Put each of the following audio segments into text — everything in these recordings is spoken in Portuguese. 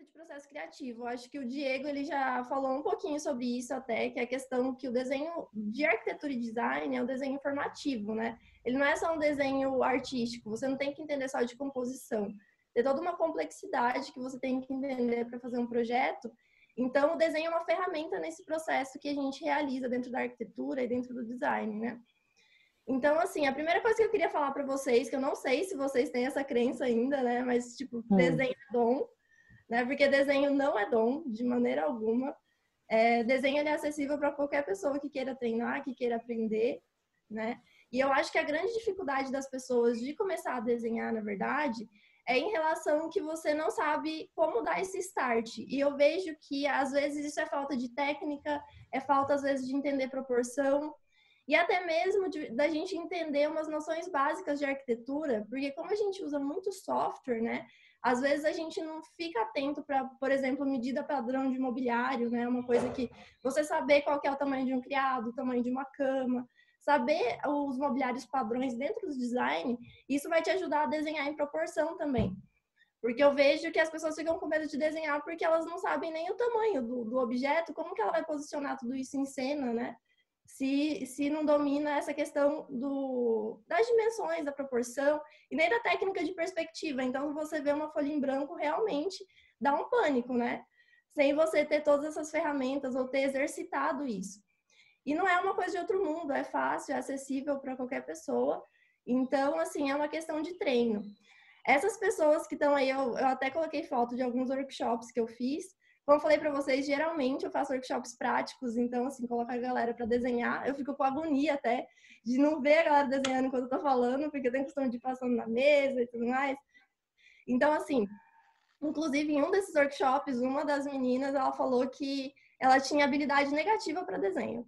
de processo criativo. Eu acho que o Diego ele já falou um pouquinho sobre isso até, que é a questão que o desenho de arquitetura e design é um desenho informativo, né? Ele não é só um desenho artístico, você não tem que entender só de composição. Tem toda uma complexidade que você tem que entender para fazer um projeto. Então, o desenho é uma ferramenta nesse processo que a gente realiza dentro da arquitetura e dentro do design, né? Então, assim, a primeira coisa que eu queria falar para vocês, que eu não sei se vocês têm essa crença ainda, né? Mas, tipo, desenho é dom, né? Porque desenho não é dom, de maneira alguma. Desenho ele é acessível para qualquer pessoa que queira treinar, que queira aprender, né? E eu acho que a grande dificuldade das pessoas de começar a desenhar, na verdade, é em relação que você não sabe como dar esse start. E eu vejo que, às vezes, isso é falta de técnica, é falta, às vezes, de entender proporção, e até mesmo da gente entender umas noções básicas de arquitetura, porque como a gente usa muito software, né? Às vezes a gente não fica atento para, por exemplo, medida padrão de mobiliário, né? Uma coisa que você saber qual que é o tamanho de um criado, o tamanho de uma cama, saber os mobiliários padrões dentro do design, isso vai te ajudar a desenhar em proporção também. Porque eu vejo que as pessoas ficam com medo de desenhar porque elas não sabem nem o tamanho do objeto, como que ela vai posicionar tudo isso em cena, né? Se não domina essa questão das dimensões, da proporção e nem da técnica de perspectiva. Então, você vê uma folha em branco, realmente dá um pânico, né? Sem você ter todas essas ferramentas ou ter exercitado isso. E não é uma coisa de outro mundo, é fácil, é acessível para qualquer pessoa. Então, assim, é uma questão de treino. Essas pessoas que estão aí, eu até coloquei foto de alguns workshops que eu fiz. Como eu falei para vocês, geralmente eu faço workshops práticos, então, assim, colocar a galera para desenhar. Eu fico com agonia até de não ver a galera desenhando enquanto eu tô falando, porque eu tenho costume de ir passando na mesa e tudo mais. Então, assim, inclusive em um desses workshops, uma das meninas, ela falou que ela tinha habilidade negativa para desenho.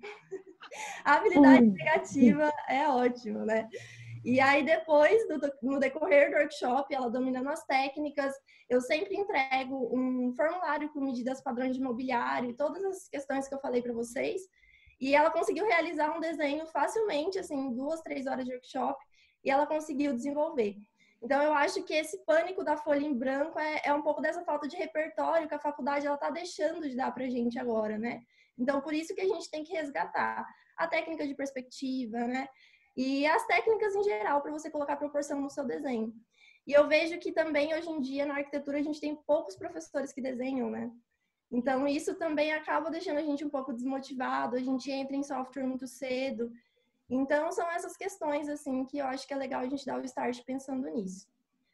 A habilidade negativa é ótimo, né? E aí, depois, no decorrer do workshop, ela dominando as técnicas, eu sempre entrego um formulário com medidas padrões de mobiliário e todas as questões que eu falei para vocês. E ela conseguiu realizar um desenho facilmente, assim, 2, 3 horas de workshop, e ela conseguiu desenvolver. Então, eu acho que esse pânico da folha em branco é um pouco dessa falta de repertório que a faculdade ela está deixando de dar para a gente agora, né? Então, por isso que a gente tem que resgatar a técnica de perspectiva, né? E as técnicas em geral para você colocar proporção no seu desenho. E eu vejo que também hoje em dia na arquitetura a gente tem poucos professores que desenham, né? Então isso também acaba deixando a gente um pouco desmotivado, a gente entra em software muito cedo. Então são essas questões assim que eu acho que é legal a gente dar o start pensando nisso.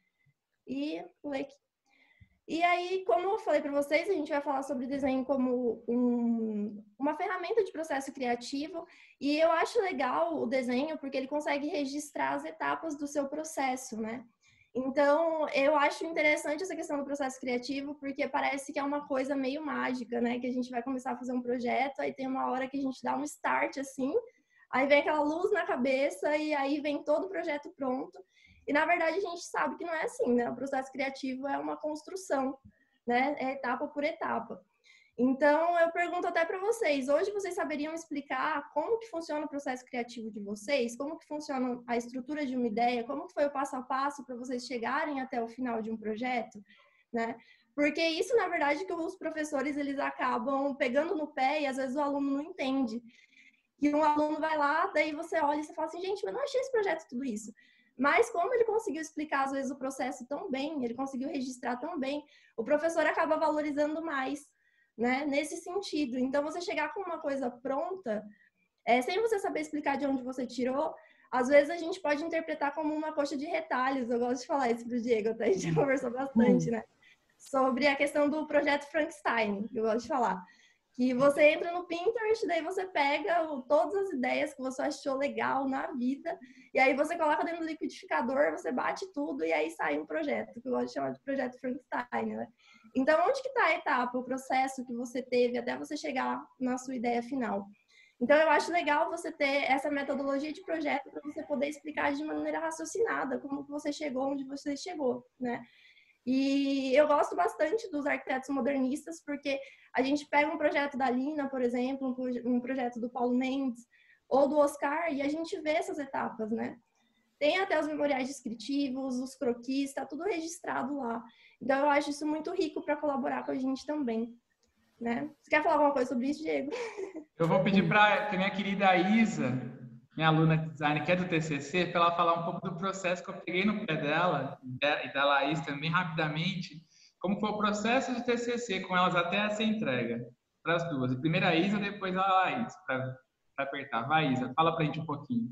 E aí, como eu falei para vocês, a gente vai falar sobre desenho como uma ferramenta de processo criativo. E eu acho legal o desenho porque ele consegue registrar as etapas do seu processo, né? Então, eu acho interessante essa questão do processo criativo porque parece que é uma coisa meio mágica, né? Que a gente vai começar a fazer um projeto, aí tem uma hora que a gente dá um start assim, aí vem aquela luz na cabeça e aí vem todo o projeto pronto. E, na verdade, a gente sabe que não é assim, né? O processo criativo é uma construção, né? É etapa por etapa. Então, eu pergunto até para vocês, hoje vocês saberiam explicar como que funciona o processo criativo de vocês? Como que funciona a estrutura de uma ideia? Como que foi o passo a passo para vocês chegarem até o final de um projeto, né? Porque isso, na verdade, que os professores, eles acabam pegando no pé e às vezes o aluno não entende. E um aluno vai lá, daí você olha e você fala assim, gente, mas não achei esse projeto tudo isso. Mas como ele conseguiu explicar, às vezes, o processo tão bem, ele conseguiu registrar tão bem, o professor acaba valorizando mais, né? Nesse sentido. Então, você chegar com uma coisa pronta, sem você saber explicar de onde você tirou, às vezes a gente pode interpretar como uma coxa de retalhos. Eu gosto de falar isso pro Diego, até a gente conversou bastante, né? Sobre a questão do projeto Frankenstein, que eu gosto de falar. Que você entra no Pinterest, daí você pega todas as ideias que você achou legal na vida, e aí você coloca dentro do liquidificador, você bate tudo, e aí sai um projeto, que eu gosto de chamar de projeto Frankenstein, né? Então, onde que está a etapa, o processo que você teve até você chegar na sua ideia final? Então, eu acho legal você ter essa metodologia de projeto para você poder explicar de maneira raciocinada como que você chegou onde você chegou, né? E eu gosto bastante dos arquitetos modernistas, porque a gente pega um projeto da Lina, por exemplo, um projeto do Paulo Mendes, ou do Oscar, e a gente vê essas etapas, né? Tem até os memoriais descritivos, os croquis, está tudo registrado lá. Então, eu acho isso muito rico para colaborar com a gente também, né? Você quer falar alguma coisa sobre isso, Diego? Eu vou pedir para a minha querida Isa, minha aluna de design, que é do TCC, para ela falar um pouco do processo que eu peguei no pé dela, e da Laís também, rapidamente, como foi o processo de TCC com elas até essa entrega, para as duas. Primeiro a Isa, depois a Laís, para apertar. Vai, Isa, fala para a gente um pouquinho.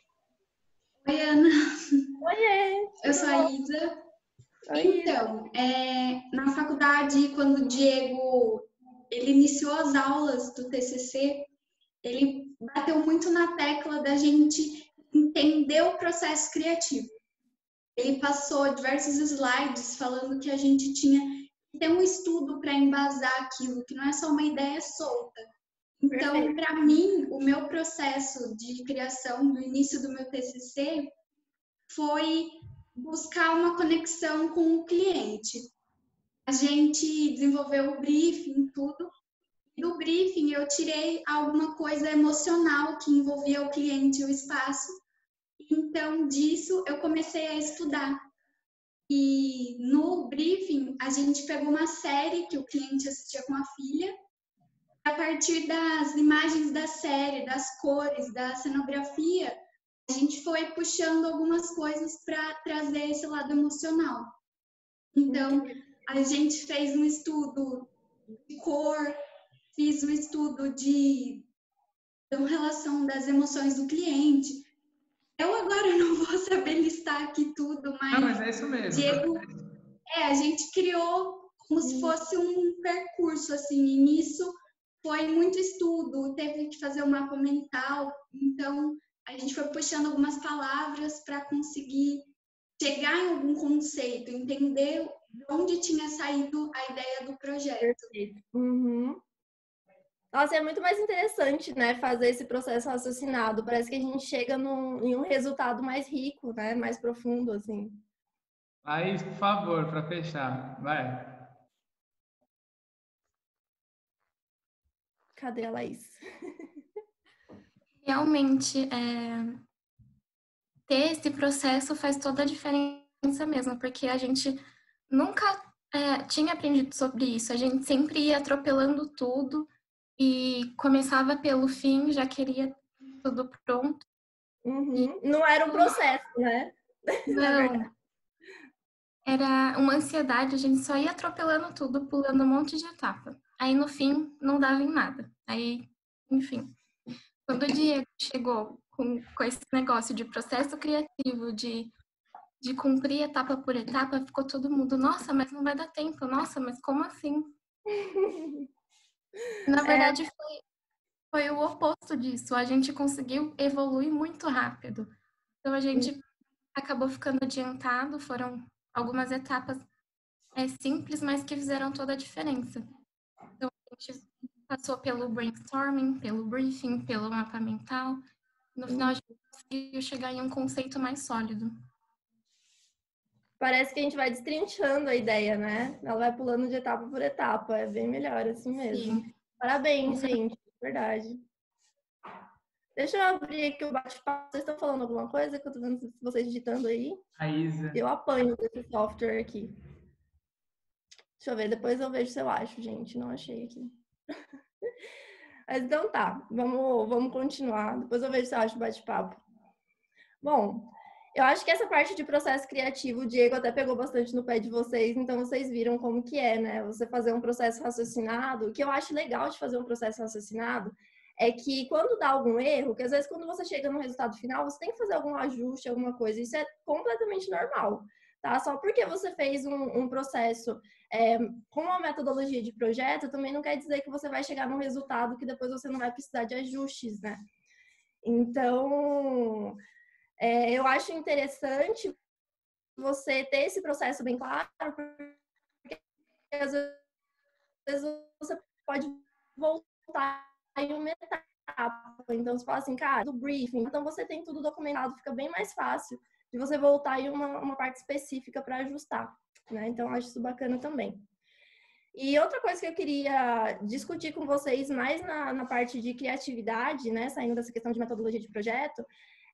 Oi, Ana. Oiê! Eu sou a Isa. Oi, então, na faculdade, quando o Diego ele iniciou as aulas do TCC, ele bateu muito na tecla da gente entender o processo criativo. Ele passou diversos slides falando que a gente tinha que ter um estudo para embasar aquilo, que não é só uma ideia solta. Então, para mim, o meu processo de criação no início do meu TCC foi buscar uma conexão com o cliente. A gente desenvolveu o briefing, tudo. Do briefing, eu tirei alguma coisa emocional que envolvia o cliente e o espaço. Então, disso, eu comecei a estudar. E no briefing, a gente pegou uma série que o cliente assistia com a filha. A partir das imagens da série, das cores, da cenografia, a gente foi puxando algumas coisas para trazer esse lado emocional. Então, a gente fez um estudo de cor, fiz um estudo de relação das emoções do cliente. Eu agora não vou saber listar aqui tudo, mas é isso mesmo. Diego, a gente criou como se fosse um percurso, assim, e nisso foi muito estudo, teve que fazer um mapa mental, então a gente foi puxando algumas palavras para conseguir chegar em algum conceito, entender de onde tinha saído a ideia do projeto. Perfeito. Uhum. Nossa, é muito mais interessante, né, fazer esse processo raciocinado. Parece que a gente chega em um resultado mais rico, né, mais profundo, assim. Laís, por favor, para fechar, vai. Cadê a Laís? Realmente, ter esse processo faz toda a diferença mesmo, porque a gente nunca tinha aprendido sobre isso. A gente sempre ia atropelando tudo e começava pelo fim, já queria tudo pronto. Uhum. Não era um processo, né? Não. Era uma ansiedade, a gente só ia atropelando tudo, pulando um monte de etapa. Aí, no fim, não dava em nada. Aí, enfim. Quando o Diego chegou com esse negócio de processo criativo, de cumprir etapa por etapa, ficou todo mundo, nossa, mas não vai dar tempo, nossa, mas como assim? Na verdade, foi o oposto disso, a gente conseguiu evoluir muito rápido. Então, a gente acabou ficando adiantado, foram algumas etapas simples, mas que fizeram toda a diferença. Então, a gente passou pelo brainstorming, pelo briefing, pelo mapa mental. No final, a gente conseguiu chegar em um conceito mais sólido. Parece que a gente vai destrinchando a ideia, né? Ela vai pulando de etapa por etapa. É bem melhor assim mesmo. Sim. Parabéns, gente. Verdade. Deixa eu abrir aqui o bate-papo. Vocês estão falando alguma coisa que eu tô vendo vocês digitando aí? A Isa. Eu apanho desse software aqui. Deixa eu ver, depois eu vejo se eu acho, gente. Não achei aqui. Mas então tá, vamos continuar. Depois eu vejo se eu acho o bate-papo. Bom, eu acho que essa parte de processo criativo, o Diego até pegou bastante no pé de vocês, então vocês viram como que é, né? Você fazer um processo raciocinado. O que eu acho legal de fazer um processo raciocinado é que quando dá algum erro, que às vezes quando você chega no resultado final, você tem que fazer algum ajuste, alguma coisa. Isso é completamente normal, tá? Só porque você fez um processo com uma metodologia de projeto, também não quer dizer que você vai chegar num resultado que depois você não vai precisar de ajustes, né? Então, eu acho interessante você ter esse processo bem claro, porque às vezes você pode voltar em uma etapa. Então, você fala assim, cara, do briefing, então você tem tudo documentado, fica bem mais fácil de você voltar em uma parte específica para ajustar, né? Então, eu acho isso bacana também. E outra coisa que eu queria discutir com vocês mais na parte de criatividade, né, saindo dessa questão de metodologia de projeto,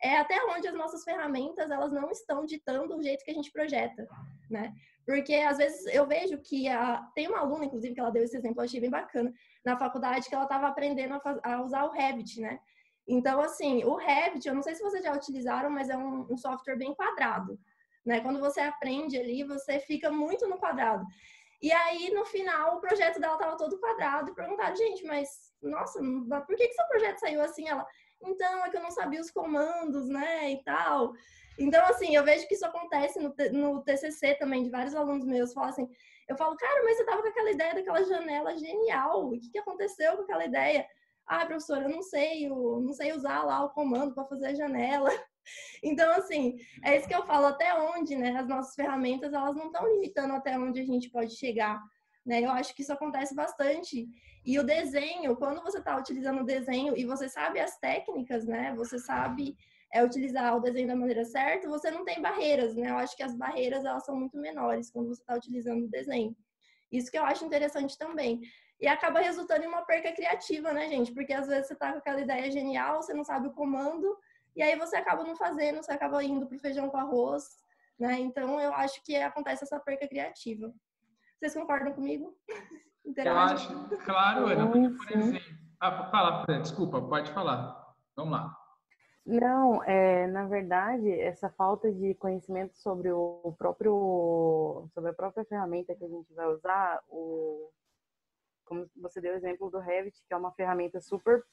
é até onde as nossas ferramentas, elas não estão ditando o jeito que a gente projeta, né? Porque, às vezes, eu vejo que tem uma aluna, inclusive, que ela deu esse exemplo, eu achei bem bacana, na faculdade, que ela estava aprendendo a usar o Revit, né? Então, assim, o Revit, eu não sei se vocês já utilizaram, mas é um software bem quadrado, né? Quando você aprende ali, você fica muito no quadrado. E aí, no final, o projeto dela estava todo quadrado e perguntaram, gente, mas, nossa, por que seu projeto saiu assim? Ela, então, é que eu não sabia os comandos, né, e tal. Então, assim, eu vejo que isso acontece no TCC também, de vários alunos meus, falam assim, eu falo, cara, mas você tava com aquela ideia daquela janela genial, o que aconteceu com aquela ideia? Ah, professora, eu não sei usar lá o comando para fazer a janela. Então, assim, é isso que eu falo, até onde, né, as nossas ferramentas, elas não estão limitando até onde a gente pode chegar, né? Eu acho que isso acontece bastante. E o desenho, quando você está utilizando o desenho e você sabe as técnicas, né, você sabe utilizar o desenho da maneira certa, você não tem barreiras, né? Eu acho que as barreiras, elas são muito menores quando você está utilizando o desenho. Isso que eu acho interessante também. E acaba resultando em uma perca criativa, né, gente? Porque às vezes você tá com aquela ideia genial, você não sabe o comando, e aí você acaba não fazendo, você acaba indo pro feijão com arroz, né? Então eu acho que acontece essa perca criativa. Vocês concordam comigo? Eu Interagem? acho, claro, Ana, porque, por exemplo... fala, Fran, desculpa, pode falar. Vamos lá. Não, na verdade, essa falta de conhecimento sobre sobre a própria ferramenta que a gente vai usar, como você deu o exemplo do Revit, que é uma ferramenta super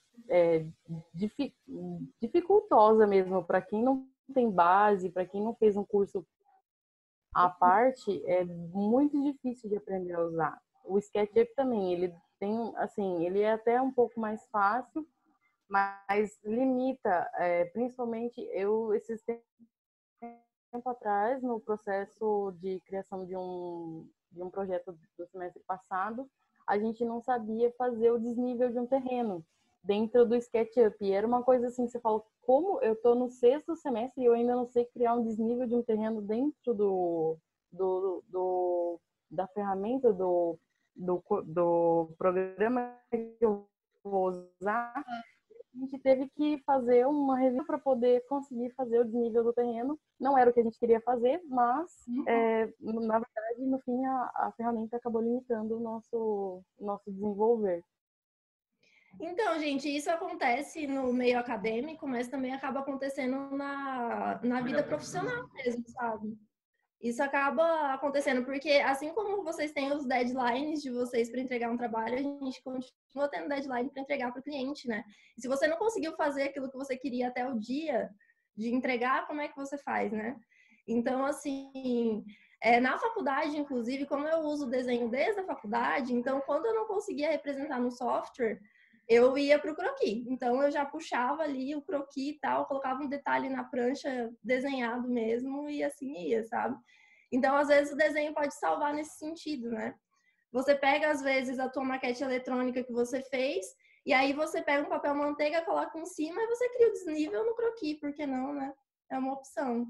dificultosa mesmo para quem não tem base, para quem não fez um curso à parte, é muito difícil de aprender a usar. O SketchUp também, ele tem, assim, ele é até um pouco mais fácil, mas limita, principalmente esses tempo atrás, no processo de criação de um projeto do semestre passado, a gente não sabia fazer o desnível de um terreno dentro do SketchUp. E era uma coisa assim, você fala, como eu estou no 6º semestre e eu ainda não sei criar um desnível de um terreno dentro da ferramenta do programa que eu vou usar. A gente teve que fazer uma revisão para poder conseguir fazer o desnível do terreno. Não era o que a gente queria fazer, mas, na verdade, no fim, a ferramenta acabou limitando o nosso desenvolver. Então, gente, isso acontece no meio acadêmico, mas também acaba acontecendo na vida profissional mesmo, sabe? Isso acaba acontecendo porque, assim como vocês têm os deadlines de vocês para entregar um trabalho, a gente continua tendo deadline para entregar para o cliente, né? E se você não conseguiu fazer aquilo que você queria até o dia de entregar, como é que você faz, né? Então, assim, na faculdade, inclusive, como eu uso o desenho desde a faculdade, então, quando eu não conseguia representar no software, eu ia para o croquis. Então, eu já puxava ali o croquis e tal, colocava um detalhe na prancha desenhado mesmo e assim ia, sabe? Então, às vezes, o desenho pode salvar nesse sentido, né? Você pega, às vezes, a tua maquete eletrônica que você fez e aí você pega um papel manteiga, coloca em cima e você cria o desnível no croquis, por que não, né? É uma opção.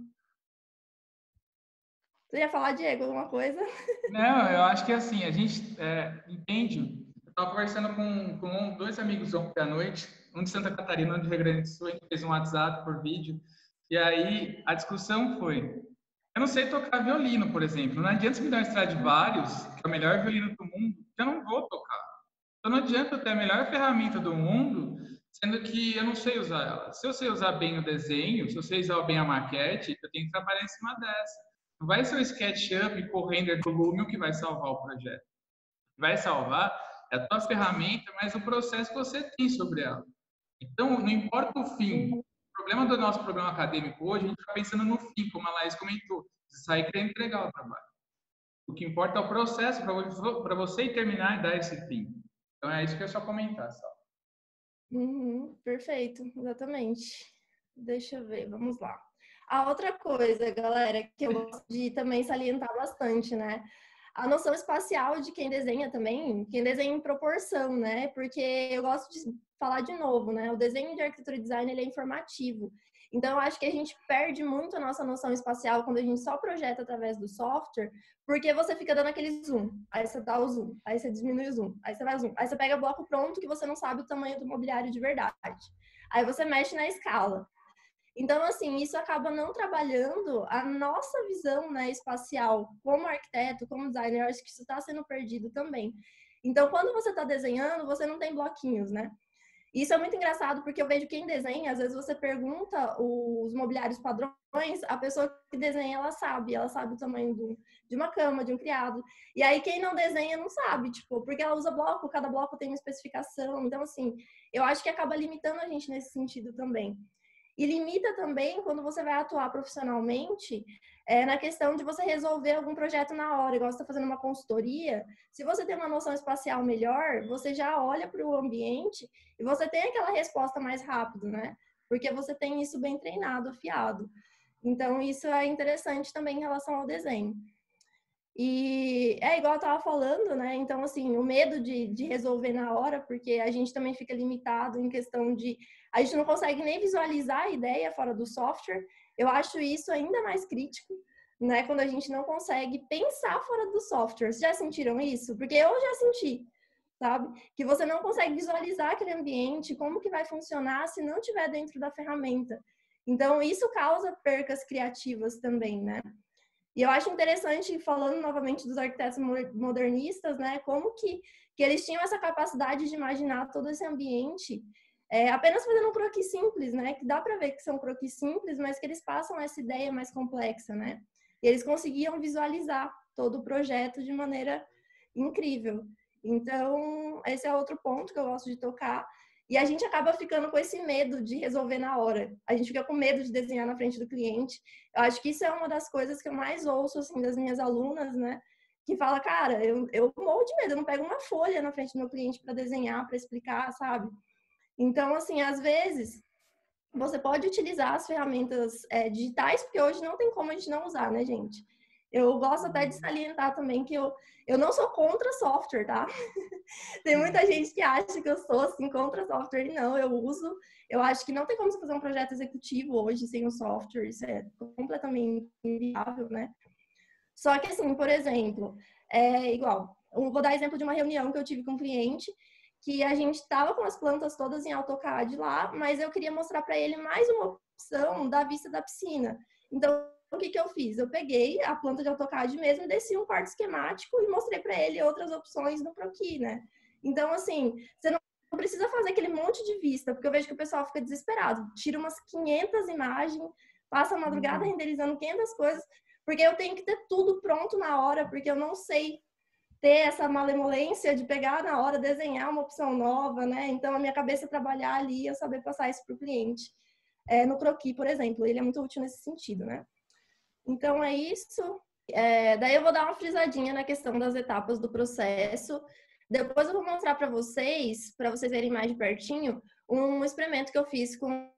Você ia falar, Diego, alguma coisa? Não, eu acho que assim, a gente entende. Eu estava conversando com 2 amigos ontem à noite, um de Santa Catarina, um de Rio Grande do Sul, a gente fez um WhatsApp por vídeo, e aí a discussão foi: eu não sei tocar violino, por exemplo, não adianta me dar um Stradivarius, que é o melhor violino do mundo, que eu não vou tocar. Então não adianta eu ter a melhor ferramenta do mundo, sendo que eu não sei usar ela. Se eu sei usar bem o desenho, se eu sei usar bem a maquete, eu tenho que trabalhar em cima dessa. Não vai ser o SketchUp com o render do Lumion que vai salvar o projeto. O que vai salvar é a tua ferramenta, mas o processo que você tem sobre ela. Então, não importa o fim. O problema do nosso programa acadêmico hoje, a gente está pensando no fim, como a Laís comentou. Você sair querendo entregar o trabalho. O que importa é o processo para você terminar e dar esse fim. Então, é isso que eu só comentar, só. Perfeito, exatamente. Deixa eu ver, vamos lá. A outra coisa, galera, que eu gosto de também salientar bastante, né? A noção espacial de quem desenha também, quem desenha em proporção, né? Porque eu gosto de falar de novo, né? O desenho de arquitetura e design, ele é informativo. Então, eu acho que a gente perde muito a nossa noção espacial quando a gente só projeta através do software, porque você fica dando aquele zoom, aí você dá o zoom, aí você diminui o zoom, aí você vai o zoom, aí você pega bloco pronto que você não sabe o tamanho do mobiliário de verdade. Aí você mexe na escala. Então, assim, isso acaba não trabalhando a nossa visão, né, espacial, como arquiteto, como designer. Eu acho que isso está sendo perdido também. Então, quando você está desenhando, você não tem bloquinhos, né? Isso é muito engraçado, porque eu vejo quem desenha, às vezes você pergunta os mobiliários padrões, a pessoa que desenha, ela sabe o tamanho de uma cama, de um criado. E aí quem não desenha não sabe, tipo, porque ela usa bloco, cada bloco tem uma especificação. Então, assim, eu acho que acaba limitando a gente nesse sentido também. E limita também quando você vai atuar profissionalmente na questão de você resolver algum projeto na hora, igual você está fazendo uma consultoria. Se você tem uma noção espacial melhor, você já olha para o ambiente e você tem aquela resposta mais rápido, né? Porque você tem isso bem treinado, afiado. Então, isso é interessante também em relação ao desenho. E é igual eu estava falando, né? Então, assim, o medo de resolver na hora, porque a gente também fica limitado em questão de... A gente não consegue nem visualizar a ideia fora do software. Eu acho isso ainda mais crítico, né? Quando a gente não consegue pensar fora do software. Vocês já sentiram isso? Porque eu já senti, sabe? Que você não consegue visualizar aquele ambiente, como que vai funcionar se não estiver dentro da ferramenta. Então, isso causa percas criativas também, né? E eu acho interessante, falando novamente dos arquitetos modernistas, né, como que eles tinham essa capacidade de imaginar todo esse ambiente apenas fazendo um croquis simples, né, que dá para ver que são croquis simples, mas que eles passam essa ideia mais complexa, né, e eles conseguiam visualizar todo o projeto de maneira incrível. Então, esse é outro ponto que eu gosto de tocar. E a gente acaba ficando com esse medo de resolver na hora. A gente fica com medo de desenhar na frente do cliente. Eu acho que isso é uma das coisas que eu mais ouço, assim, das minhas alunas, né? Que fala, cara, eu morro de medo, eu não pego uma folha na frente do meu cliente para desenhar, para explicar, sabe? Então, assim, às vezes, você pode utilizar as ferramentas digitais, porque hoje não tem como a gente não usar, né, gente? Eu gosto até de salientar também que eu não sou contra software, tá? Tem muita gente que acha que eu sou, assim, contra software. E não, eu uso. Eu acho que não tem como você fazer um projeto executivo hoje sem o software. Isso é completamente inviável, né? Só que, assim, por exemplo, igual. Eu vou dar exemplo de uma reunião que eu tive com um cliente que a gente estava com as plantas todas em AutoCAD lá, mas eu queria mostrar para ele mais uma opção da vista da piscina. Então, o que eu fiz? Eu peguei a planta de AutoCAD mesmo, desci um quarto esquemático e mostrei para ele outras opções no croquis, né? Então, assim, você não precisa fazer aquele monte de vista, porque eu vejo que o pessoal fica desesperado. Tira umas 500 imagens, passa a madrugada renderizando 500 coisas, porque eu tenho que ter tudo pronto na hora, porque eu não sei ter essa malemolência de pegar na hora, desenhar uma opção nova, né? Então, a minha cabeça trabalhar ali, eu saber passar isso para o cliente. No croquis, por exemplo, ele é muito útil nesse sentido, né? Então, é isso. Daí eu vou dar uma frisadinha na questão das etapas do processo. Depois eu vou mostrar para vocês verem mais de pertinho, um experimento que eu fiz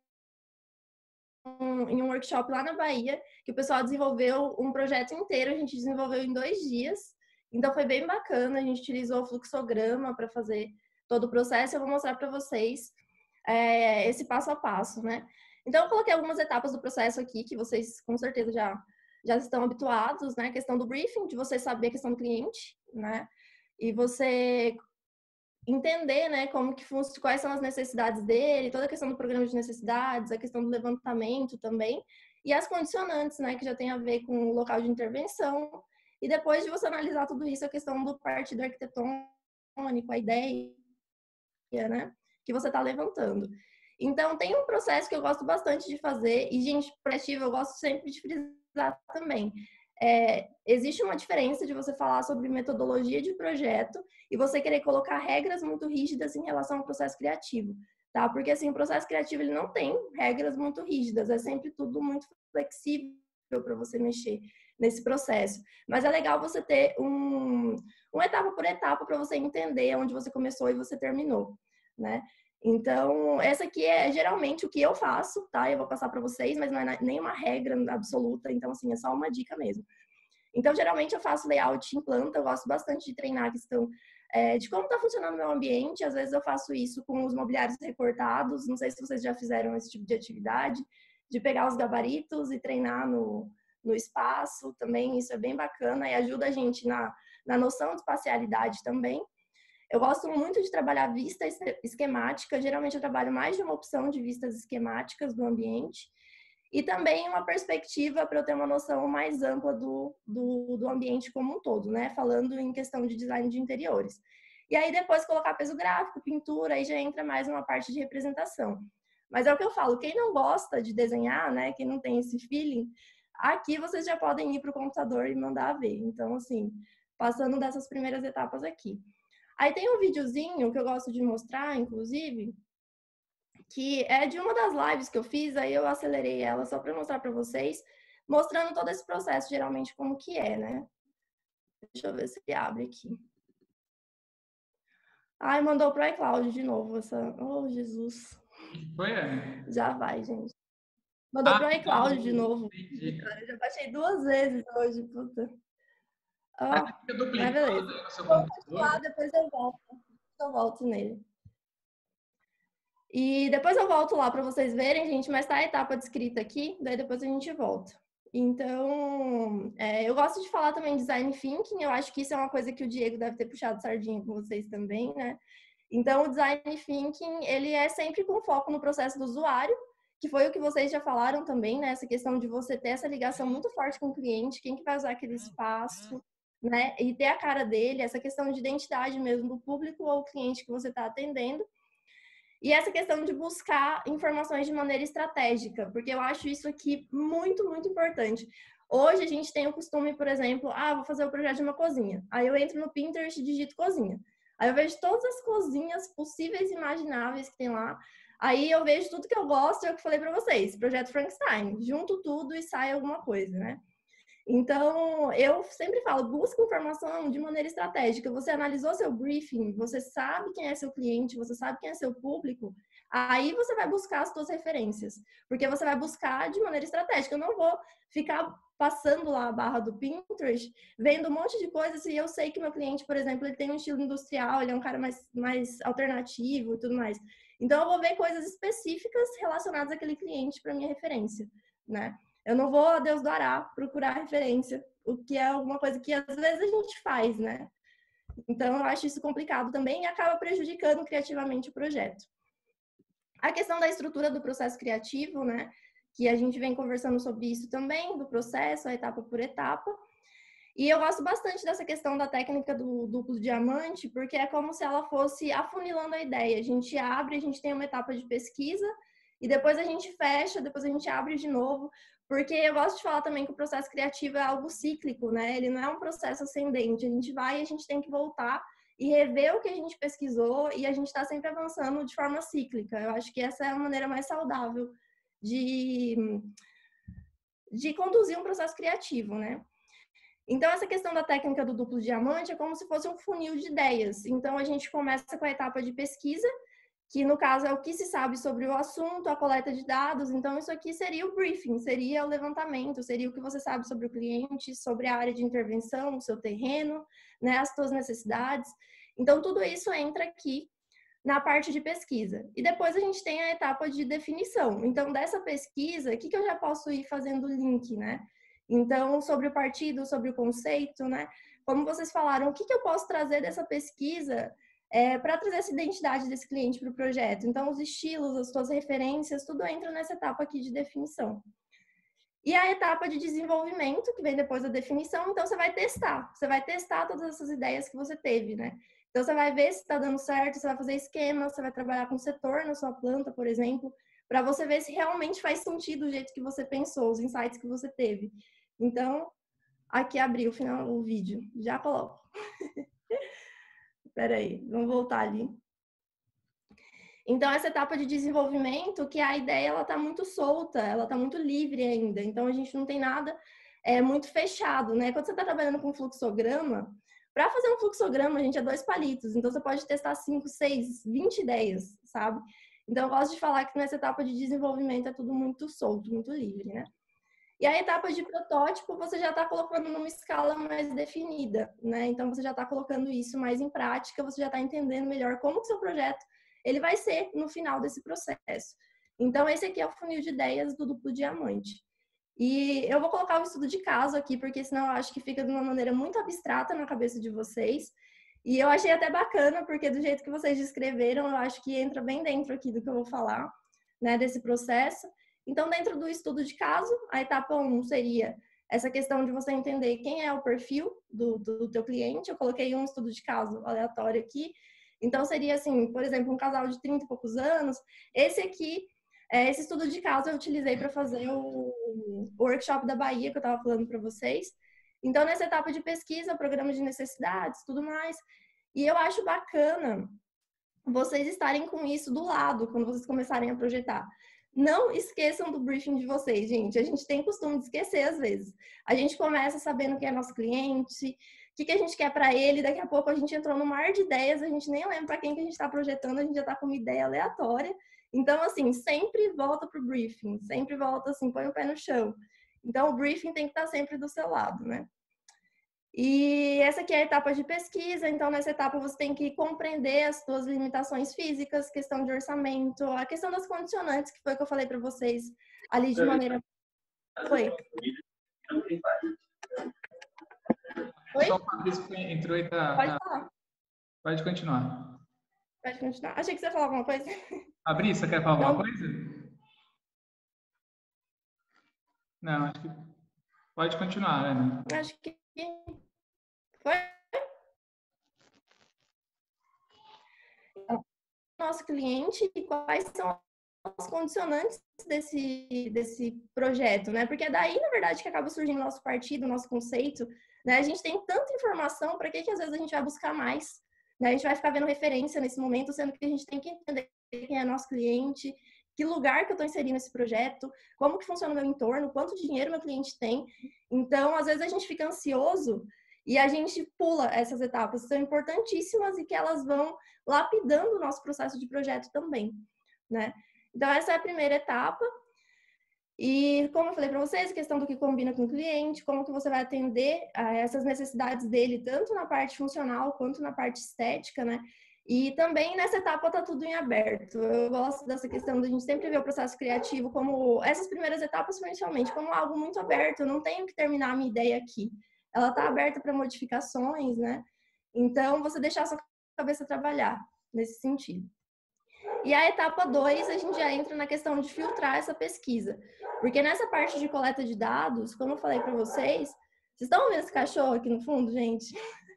em um workshop lá na Bahia, que o pessoal desenvolveu um projeto inteiro, a gente desenvolveu em 2 dias. Então foi bem bacana, a gente utilizou o fluxograma para fazer todo o processo. Eu vou mostrar para vocês esse passo a passo, né? Então eu coloquei algumas etapas do processo aqui, que vocês com certeza já estão habituados, né? A questão do briefing, de você saber a questão do cliente, né? E você entender, né, quais são as necessidades dele, toda a questão do programa de necessidades, a questão do levantamento também, e as condicionantes, né, que já tem a ver com o local de intervenção. E depois de você analisar tudo isso, a questão do partido arquitetônico, a ideia, né, que você está levantando. Então, tem um processo que eu gosto bastante de fazer, e, gente, prestativo, eu gosto sempre de frisar também. Existe uma diferença de você falar sobre metodologia de projeto e você querer colocar regras muito rígidas em relação ao processo criativo, tá? Porque, assim, o processo criativo, ele não tem regras muito rígidas, é sempre tudo muito flexível para você mexer nesse processo. Mas é legal você ter uma etapa por etapa para você entender onde você começou e você terminou, né? Então, essa aqui é geralmente o que eu faço, tá? Eu vou passar para vocês, mas não é nenhuma regra absoluta, então, assim, é só uma dica mesmo. Então, geralmente eu faço layout em planta, eu gosto bastante de treinar a questão de como está funcionando o meu ambiente. Às vezes eu faço isso com os mobiliários recortados, não sei se vocês já fizeram esse tipo de atividade, de pegar os gabaritos e treinar no espaço também, isso é bem bacana e ajuda a gente na noção de espacialidade também. Eu gosto muito de trabalhar vista esquemática. Geralmente eu trabalho mais de uma opção de vistas esquemáticas do ambiente. e também uma perspectiva para eu ter uma noção mais ampla do ambiente como um todo, né? Falando em questão de design de interiores. E aí depois colocar peso gráfico, pintura, aí já entra mais uma parte de representação. Mas é o que eu falo, quem não gosta de desenhar, né? Quem não tem esse feeling, aqui vocês já podem ir para o computador e mandar ver. Então, assim, passando dessas primeiras etapas aqui. Aí tem um videozinho que eu gosto de mostrar, inclusive, que é de uma das lives que eu fiz, aí eu acelerei ela só para mostrar para vocês, mostrando todo esse processo, geralmente, como que é, né? Deixa eu ver se ele abre aqui. Ai, mandou pro iCloud de novo essa... Oh, Jesus. Foi, Ana? Já vai, gente. Mandou pro iCloud de novo. Entendi. Cara, eu já baixei 2 vezes hoje, puta. Mas Oh, fica mas duplicando beleza. aí no seu Vou computador? continuar, depois eu volto nele. E depois eu volto lá para vocês verem, gente, mas tá a etapa descrita aqui, daí depois a gente volta. Então, eu gosto de falar também design thinking, eu acho que isso é uma coisa que o Diego deve ter puxado sardinha com vocês também, né? Então, o design thinking, ele é sempre com foco no processo do usuário, que foi o que vocês já falaram também, né? Essa questão de você ter essa ligação muito forte com o cliente, quem que vai usar aquele espaço, né? E ter a cara dele, essa questão de identidade mesmo do público ou cliente que você está atendendo. E essa questão de buscar informações de maneira estratégica, porque eu acho isso aqui muito, muito importante. Hoje a gente tem o costume, por exemplo, vou fazer o projeto de uma cozinha. Aí eu entro no Pinterest e digito cozinha. Aí eu vejo todas as cozinhas possíveis e imagináveis que tem lá. Aí eu vejo tudo que eu gosto, é o que eu falei para vocês, projeto Frankenstein. Junto tudo e sai alguma coisa, né? Então, eu sempre falo, busca informação de maneira estratégica. Você analisou seu briefing, você sabe quem é seu cliente, você sabe quem é seu público, aí você vai buscar as suas referências, porque você vai buscar de maneira estratégica. Eu não vou ficar passando lá a barra do Pinterest, vendo um monte de coisas, e eu sei que meu cliente, por exemplo, ele tem um estilo industrial, ele é um cara mais alternativo e tudo mais. Então, eu vou ver coisas específicas relacionadas àquele cliente para minha referência, né? Eu não vou, a Deus dará, procurar referência, o que é alguma coisa que às vezes a gente faz, né? Então, eu acho isso complicado também e acaba prejudicando criativamente o projeto. A questão da estrutura do processo criativo, né? Que a gente vem conversando sobre isso também, do processo, a etapa por etapa. E eu gosto bastante dessa questão da técnica do duplo diamante, porque é como se ela fosse afunilando a ideia. A gente abre, a gente tem uma etapa de pesquisa, e depois a gente fecha, depois a gente abre de novo, porque eu gosto de falar também que o processo criativo é algo cíclico, né? Ele não é um processo ascendente. A gente vai e a gente tem que voltar e rever o que a gente pesquisou e a gente está sempre avançando de forma cíclica. Eu acho que essa é a maneira mais saudável de conduzir um processo criativo, né? Então, essa questão da técnica do duplo diamante é como se fosse um funil de ideias. Então, a gente começa com a etapa de pesquisa, que no caso é o que se sabe sobre o assunto, a coleta de dados. Então, isso aqui seria o briefing, seria o levantamento, seria o que você sabe sobre o cliente, sobre a área de intervenção, o seu terreno, né, as suas necessidades. Então, tudo isso entra aqui na parte de pesquisa. E depois a gente tem a etapa de definição. Então, dessa pesquisa, o que eu já posso ir fazendo link, né? Então, sobre o partido, sobre o conceito, né? Como vocês falaram, o que eu posso trazer dessa pesquisa para trazer essa identidade desse cliente para o projeto? Então, os estilos, as suas referências, tudo entra nessa etapa aqui de definição. E a etapa de desenvolvimento, que vem depois da definição, então você vai testar todas essas ideias que você teve, né? Então, você vai ver se está dando certo, você vai fazer esquemas, você vai trabalhar com setor na sua planta, por exemplo, para você ver se realmente faz sentido o jeito que você pensou, os insights que você teve. Então, aqui abriu o vídeo. Já coloco. Espera aí, vamos voltar ali. Então, essa etapa de desenvolvimento, que a ideia ela está muito solta, ela está muito livre ainda. Então, a gente não tem nada muito fechado, né? Quando você está trabalhando com fluxograma, para fazer um fluxograma, a gente é 2 palitos. Então, você pode testar 5, 6, 20 ideias, sabe? Então, eu gosto de falar que nessa etapa de desenvolvimento é tudo muito solto, muito livre, né? E a etapa de protótipo, você já está colocando numa escala mais definida, né? Então, você já está colocando isso mais em prática, você já está entendendo melhor como que o seu projeto ele vai ser no final desse processo. Então, esse aqui é o funil de ideias do duplo diamante. E eu vou colocar o estudo de caso aqui, porque senão eu acho que fica de uma maneira muito abstrata na cabeça de vocês. E eu achei até bacana, porque do jeito que vocês descreveram, eu acho que entra bem dentro aqui do que eu vou falar, né, desse processo. Então, dentro do estudo de caso, a etapa 1 seria essa questão de você entender quem é o perfil do teu cliente. Eu coloquei um estudo de caso aleatório aqui. Então, seria assim, por exemplo, um casal de 30 e poucos anos. Esse estudo de caso eu utilizei para fazer o workshop da Bahia, que eu estava falando para vocês. Então, nessa etapa de pesquisa, programa de necessidades, tudo mais. E eu acho bacana vocês estarem com isso do lado, quando vocês começarem a projetar. Não esqueçam do briefing de vocês, gente. A gente tem costume de esquecer às vezes. A gente começa sabendo quem é nosso cliente, o que a gente quer para ele, daqui a pouco a gente entrou no mar de ideias, a gente nem lembra para quem que a gente está projetando, a gente já está com uma ideia aleatória. Então, assim, sempre volta para o briefing, sempre volta assim, põe o pé no chão. Então, o briefing tem que estar sempre do seu lado, né? E essa aqui é a etapa de pesquisa, então nessa etapa você tem que compreender as suas limitações físicas, questão de orçamento, a questão das condicionantes, que foi o que eu falei para vocês ali de maneira... Oi? Oi? Só o Fabrício entrou e Pode falar. Pode continuar. Pode continuar. Achei que você ia falar alguma coisa. Fabrício, você quer falar alguma coisa? Não, acho que pode continuar, Ana. Acho que foi. Nosso cliente e quais são as condicionantes desse projeto, né? Porque é daí, na verdade, que acaba surgindo o nosso partido, o nosso conceito, né? A gente tem tanta informação, para que às vezes a gente vai buscar mais? Né? A gente vai ficar vendo referência nesse momento, sendo que a gente tem que entender quem é nosso cliente, que lugar que eu estou inserindo nesse projeto, como que funciona o meu entorno, quanto dinheiro meu cliente tem. Então, às vezes a gente fica ansioso e a gente pula essas etapas, são importantíssimas e que elas vão lapidando o nosso processo de projeto também, né? Então, essa é a primeira etapa. E, como eu falei para vocês, a questão do que combina com o cliente, como que você vai atender a essas necessidades dele, tanto na parte funcional quanto na parte estética, né? E também nessa etapa tá tudo em aberto. Eu gosto dessa questão de a gente sempre ver o processo criativo como, essas primeiras etapas, principalmente, como algo muito aberto. Eu não tenho que terminar a minha ideia aqui. Ela tá aberta para modificações, né? Então, você deixar a sua cabeça trabalhar nesse sentido. E a etapa 2, a gente já entra na questão de filtrar essa pesquisa. Porque nessa parte de coleta de dados, como eu falei para vocês estão ouvindo esse cachorro aqui no fundo, gente?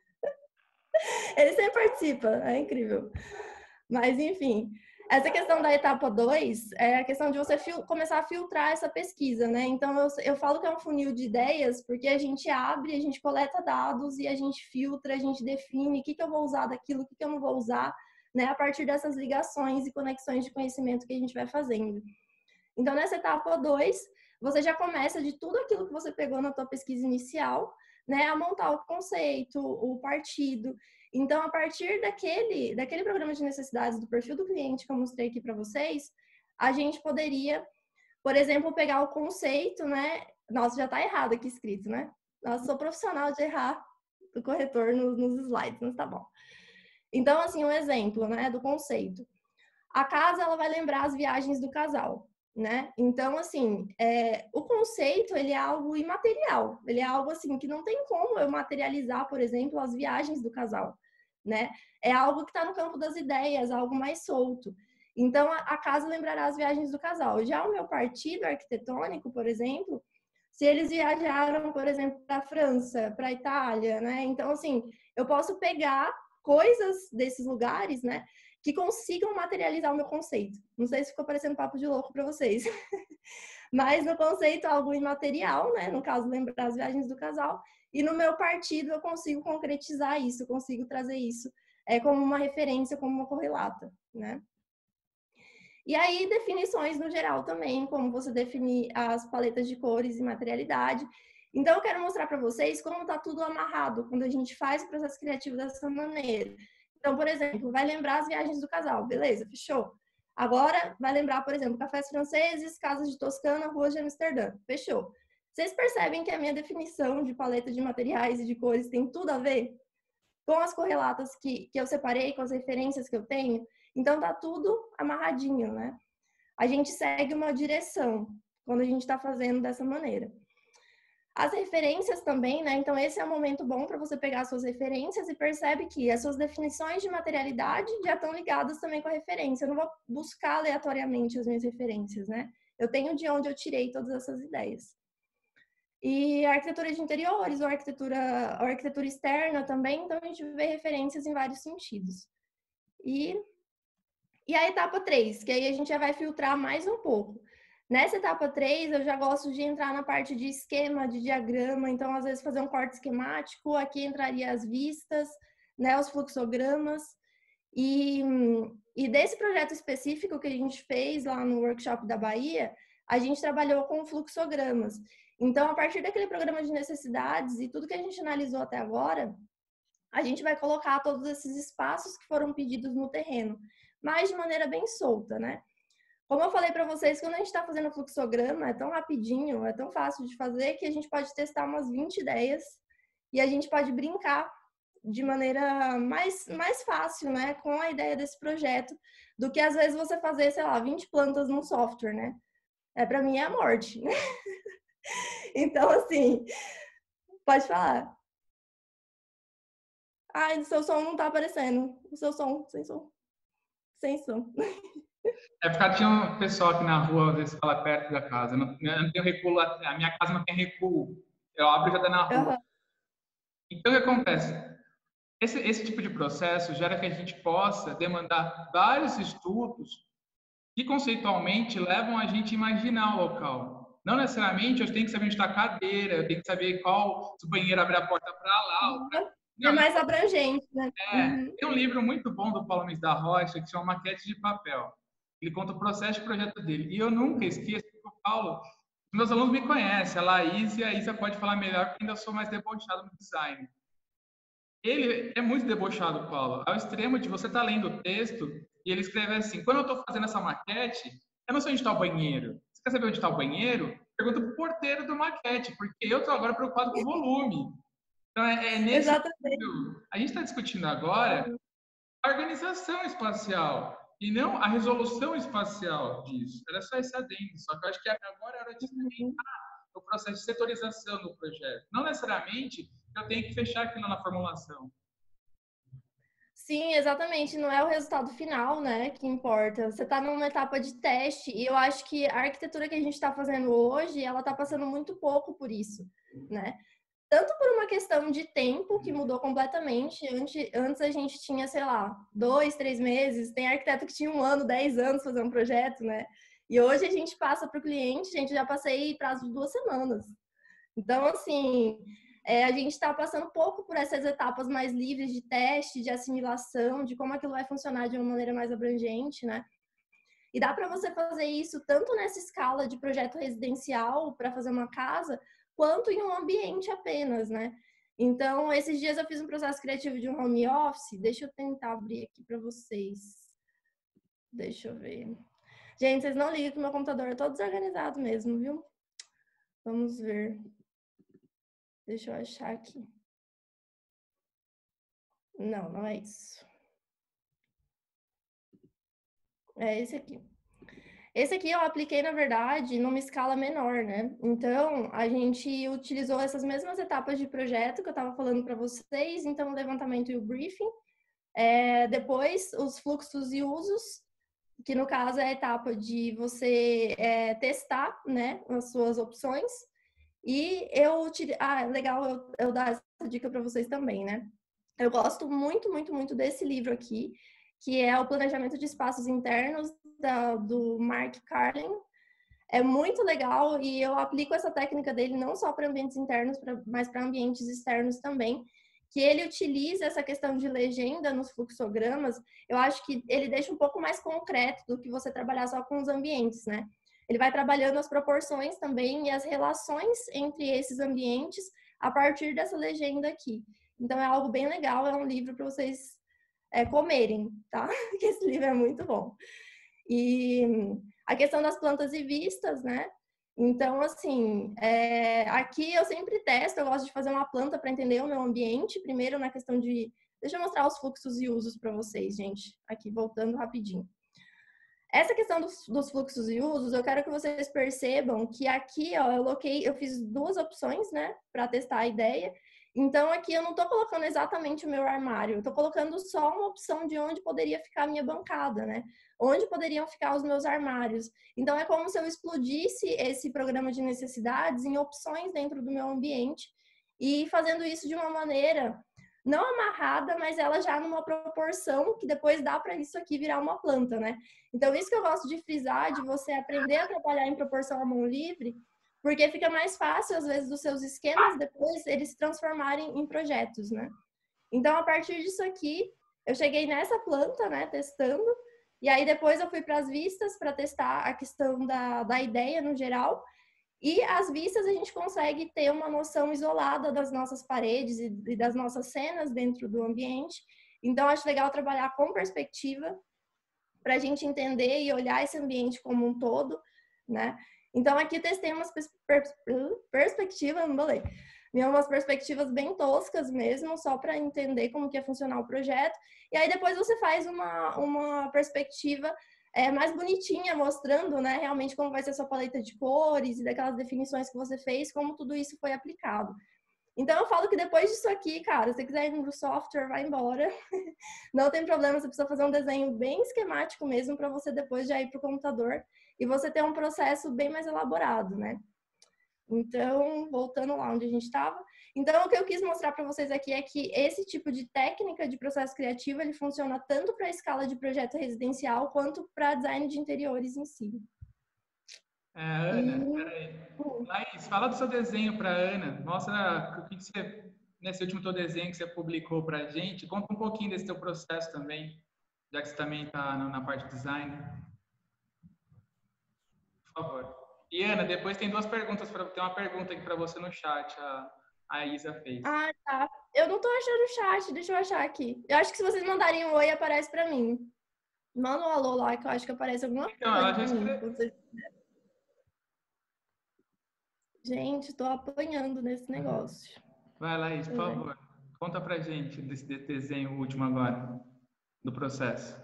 Ele sempre participa, é incrível. Mas, enfim, essa questão da etapa 2 é a questão de você começar a filtrar essa pesquisa, né? Então, eu falo que é um funil de ideias, porque a gente abre, a gente coleta dados e a gente filtra, a gente define o que eu vou usar daquilo, o que eu não vou usar, né? A partir dessas ligações e conexões de conhecimento que a gente vai fazendo. Então, nessa etapa 2, você já começa de tudo aquilo que você pegou na tua pesquisa inicial, né, a montar o conceito, o partido. Então, a partir daquele programa de necessidades do perfil do cliente que eu mostrei aqui para vocês, a gente poderia, por exemplo, pegar o conceito, né? Nossa, já está errado aqui escrito, né? Nossa, sou profissional de errar do corretor nos slides, mas tá bom. Então, assim, um exemplo, né, do conceito. A casa, ela vai lembrar as viagens do casal, né? Então, assim, o conceito, ele é algo imaterial. Ele é algo, assim, que não tem como eu materializar, por exemplo, as viagens do casal, né? É algo que está no campo das ideias, algo mais solto. Então, a casa lembrará as viagens do casal. Já o meu partido arquitetônico, por exemplo, se eles viajaram, por exemplo, para a França, para a Itália, né? Então, assim, eu posso pegar coisas desses lugares, né, que consigam materializar o meu conceito. Não sei se ficou parecendo papo de louco para vocês, mas no conceito algo imaterial, né, no caso lembrar as viagens do casal, e no meu partido eu consigo concretizar isso, eu consigo trazer isso como uma referência, como uma correlata, né. E aí definições no geral também, como você definir as paletas de cores e materialidade. Então, eu quero mostrar para vocês como está tudo amarrado quando a gente faz o processo criativo dessa maneira. Então, por exemplo, vai lembrar as viagens do casal, beleza? Fechou. Agora, vai lembrar, por exemplo, cafés franceses, casas de Toscana, ruas de Amsterdã. Fechou. Vocês percebem que a minha definição de paleta de materiais e de cores tem tudo a ver com as correlatas que eu separei, com as referências que eu tenho? Então, tá tudo amarradinho, né? A gente segue uma direção quando a gente está fazendo dessa maneira. As referências também, né? Então, esse é um momento bom para você pegar as suas referências e percebe que as suas definições de materialidade já estão ligadas também com a referência. Eu não vou buscar aleatoriamente as minhas referências, né? eu tenho de onde eu tirei todas essas ideias. E a arquitetura de interiores, ou a arquitetura externa também, então a gente vê referências em vários sentidos. E a etapa 3, que aí a gente já vai filtrar mais um pouco. Nessa etapa 3, eu já gosto de entrar na parte de esquema, de diagrama, então às vezes fazer um corte esquemático, aqui entraria as vistas, né, os fluxogramas. E desse projeto específico que a gente fez lá no workshop da Bahia, a gente trabalhou com fluxogramas. Então, a partir daquele programa de necessidades e tudo que a gente analisou até agora, a gente vai colocar todos esses espaços que foram pedidos no terreno, mas de maneira bem solta, né? Como eu falei para vocês, quando a gente está fazendo fluxograma, é tão rapidinho, é tão fácil de fazer, que a gente pode testar umas 20 ideias e a gente pode brincar de maneira mais fácil, né, com a ideia desse projeto, do que às vezes você fazer, sei lá, 20 plantas num software, né? Para mim é a morte, né? Então, assim, pode falar. Ai, o seu som não tá aparecendo. O seu som, sem som. Sem som. É porque tinha um pessoal aqui na rua, às vezes fala perto da casa. Eu não tenho recuo, a minha casa não tem recuo. Eu abro e já tá na rua. Uhum. Então, o que acontece? Esse tipo de processo gera que a gente possa demandar vários estudos que conceitualmente levam a gente a imaginar o local. Não necessariamente eu tenho que saber onde está a cadeira, eu tenho que saber se o banheiro abre a porta para lá. É mais abrangente, né? Tem um livro muito bom do Paulo Nunes da Rocha que chama Maquete de Papel. Ele conta o processo de projeto dele. E eu nunca esqueço que o Paulo, os meus alunos me conhecem, a Laís e a Isa pode falar melhor porque ainda eu sou mais debochado no design. Ele é muito debochado, Paulo, ao extremo de você estar lendo o texto e ele escreve assim: quando eu estou fazendo essa maquete, eu não sei onde está o banheiro. Você quer saber onde está o banheiro? Pergunta para o porteiro do maquete, porque eu estou agora preocupado com o volume. Então, é nesse sentido. A gente está discutindo agora a organização espacial e não a resolução espacial disso. Era só esse adendo. Só que eu acho que agora é hora de experimentar o processo de setorização do projeto. Não necessariamente eu tenho que fechar aquilo na formulação. Sim, exatamente. Não é o resultado final, né, que importa. Você está numa etapa de teste e eu acho que a arquitetura que a gente está fazendo hoje, ela está passando muito pouco por isso, né? Tanto por uma questão de tempo, que mudou completamente. Antes a gente tinha, sei lá, 2, 3 meses. Tem arquiteto que tinha 1 ano, 10 anos fazendo um projeto, né? E hoje a gente passa para o cliente, gente, já passei prazo de 2 semanas. Então, assim, a gente está passando um pouco por essas etapas mais livres de teste, de assimilação, de como aquilo vai funcionar de uma maneira mais abrangente, né? E dá para você fazer isso tanto nessa escala de projeto residencial para fazer uma casa, quanto em um ambiente apenas, né? Então, esses dias eu fiz um processo criativo de um home office. Deixa eu tentar abrir aqui para vocês. Deixa eu ver. Gente, vocês não ligam que o meu computador é todo desorganizado mesmo, viu? Vamos ver. Deixa eu achar aqui. Não, não é isso. É esse aqui. Esse aqui eu apliquei, na verdade, numa escala menor, né? Então, a gente utilizou essas mesmas etapas de projeto que eu estava falando para vocês. Então, o levantamento e o briefing. Depois, os fluxos e usos, que no caso é a etapa de você testar, né, as suas opções. E legal eu dar essa dica para vocês também, né? Eu gosto muito, muito, muito desse livro aqui, que é o Planejamento de Espaços Internos, do Mark Carlin. É muito legal e eu aplico essa técnica dele não só para ambientes internos, mas para ambientes externos também, que ele utiliza essa questão de legenda nos fluxogramas. Eu acho que ele deixa um pouco mais concreto do que você trabalhar só com os ambientes, né? Ele vai trabalhando as proporções também e as relações entre esses ambientes a partir dessa legenda aqui. Então, é algo bem legal, é um livro para vocês comerem, tá? Porque esse livro é muito bom. E a questão das plantas e vistas, né? Então, assim, aqui eu sempre testo, eu gosto de fazer uma planta para entender o meu ambiente. Primeiro, na questão de... Deixa eu mostrar os fluxos e usos para vocês, gente. Aqui, voltando rapidinho. Essa questão dos fluxos e usos, eu quero que vocês percebam que aqui, ó, eu fiz 2 opções, né, para testar a ideia. Então, aqui eu não estou colocando exatamente o meu armário, eu estou colocando só uma opção de onde poderia ficar a minha bancada, né? Onde poderiam ficar os meus armários. Então, é como se eu explodisse esse programa de necessidades em opções dentro do meu ambiente e fazendo isso de uma maneira não amarrada, mas ela já numa proporção que depois dá para isso aqui virar uma planta, né? Então, isso que eu gosto de frisar, de você aprender a trabalhar em proporção à mão livre, porque fica mais fácil, às vezes, dos seus esquemas, depois eles se transformarem em projetos, né? Então, a partir disso aqui, eu cheguei nessa planta, né, testando, e aí depois eu fui para as vistas para testar a questão da ideia no geral, e as vistas a gente consegue ter uma noção isolada das nossas paredes e das nossas cenas dentro do ambiente. Então, acho legal trabalhar com perspectiva para a gente entender e olhar esse ambiente como um todo, né? Então, aqui testei umas perspectivas, não vou ler, umas perspectivas bem toscas mesmo, só para entender como que ia funcionar o projeto. E aí depois você faz uma perspectiva mais bonitinha, mostrando, né, realmente como vai ser a sua paleta de cores e daquelas definições que você fez, como tudo isso foi aplicado. Então, eu falo que depois disso aqui, cara, se você quiser ir no software, vai embora. Não tem problema, você precisa fazer um desenho bem esquemático mesmo para você depois já ir para o computador e você ter um processo bem mais elaborado, né? Então, voltando lá onde a gente estava. Então, o que eu quis mostrar para vocês aqui é que esse tipo de técnica de processo criativo, ele funciona tanto para a escala de projeto residencial quanto para design de interiores em si. Ana, peraí. Laís, fala do seu desenho para Ana. Mostra o que você, nesse último teu desenho que você publicou para a gente. Conta um pouquinho desse teu processo também, já que você também está na parte de design. Por favor. E Ana, depois tem duas perguntas, tem uma pergunta aqui para você no chat, a Isa fez. Ah, tá. Eu não tô achando o chat, deixa eu achar aqui. Eu acho que se vocês mandarem um oi, aparece para mim. Manda um alô lá, que eu acho que aparece alguma coisa ela já pra mim. escreveu. Gente, tô apanhando nesse negócio. Vai, Laís, por favor. Conta pra gente desse desenho último agora, do processo.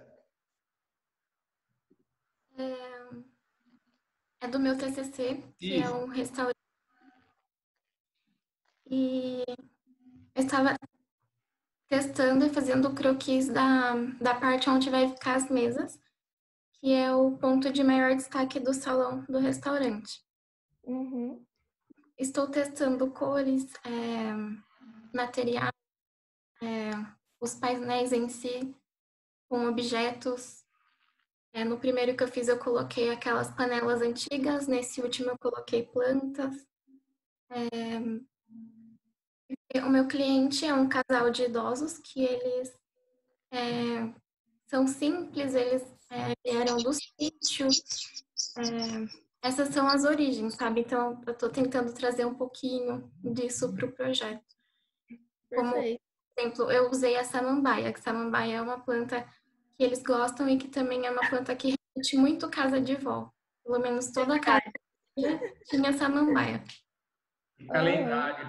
É do meu TCC, que Isso. é um restaurante. E eu estava testando e fazendo croquis da parte onde vai ficar as mesas, que é o ponto de maior destaque do salão do restaurante. Uhum. Estou testando cores, materiais, os painéis em si, com objetos. No primeiro que eu fiz, eu coloquei aquelas panelas antigas, nesse último eu coloquei plantas. O meu cliente é um casal de idosos que eles são simples, eles vieram do sítio. Essas são as origens, sabe? Então, eu estou tentando trazer um pouquinho disso para o projeto. Como, por exemplo, eu usei a samambaia, que samambaia é uma planta que eles gostam e que também é uma planta que remete muito casa de vó. Pelo menos toda a casa tinha samambaia. Calendário.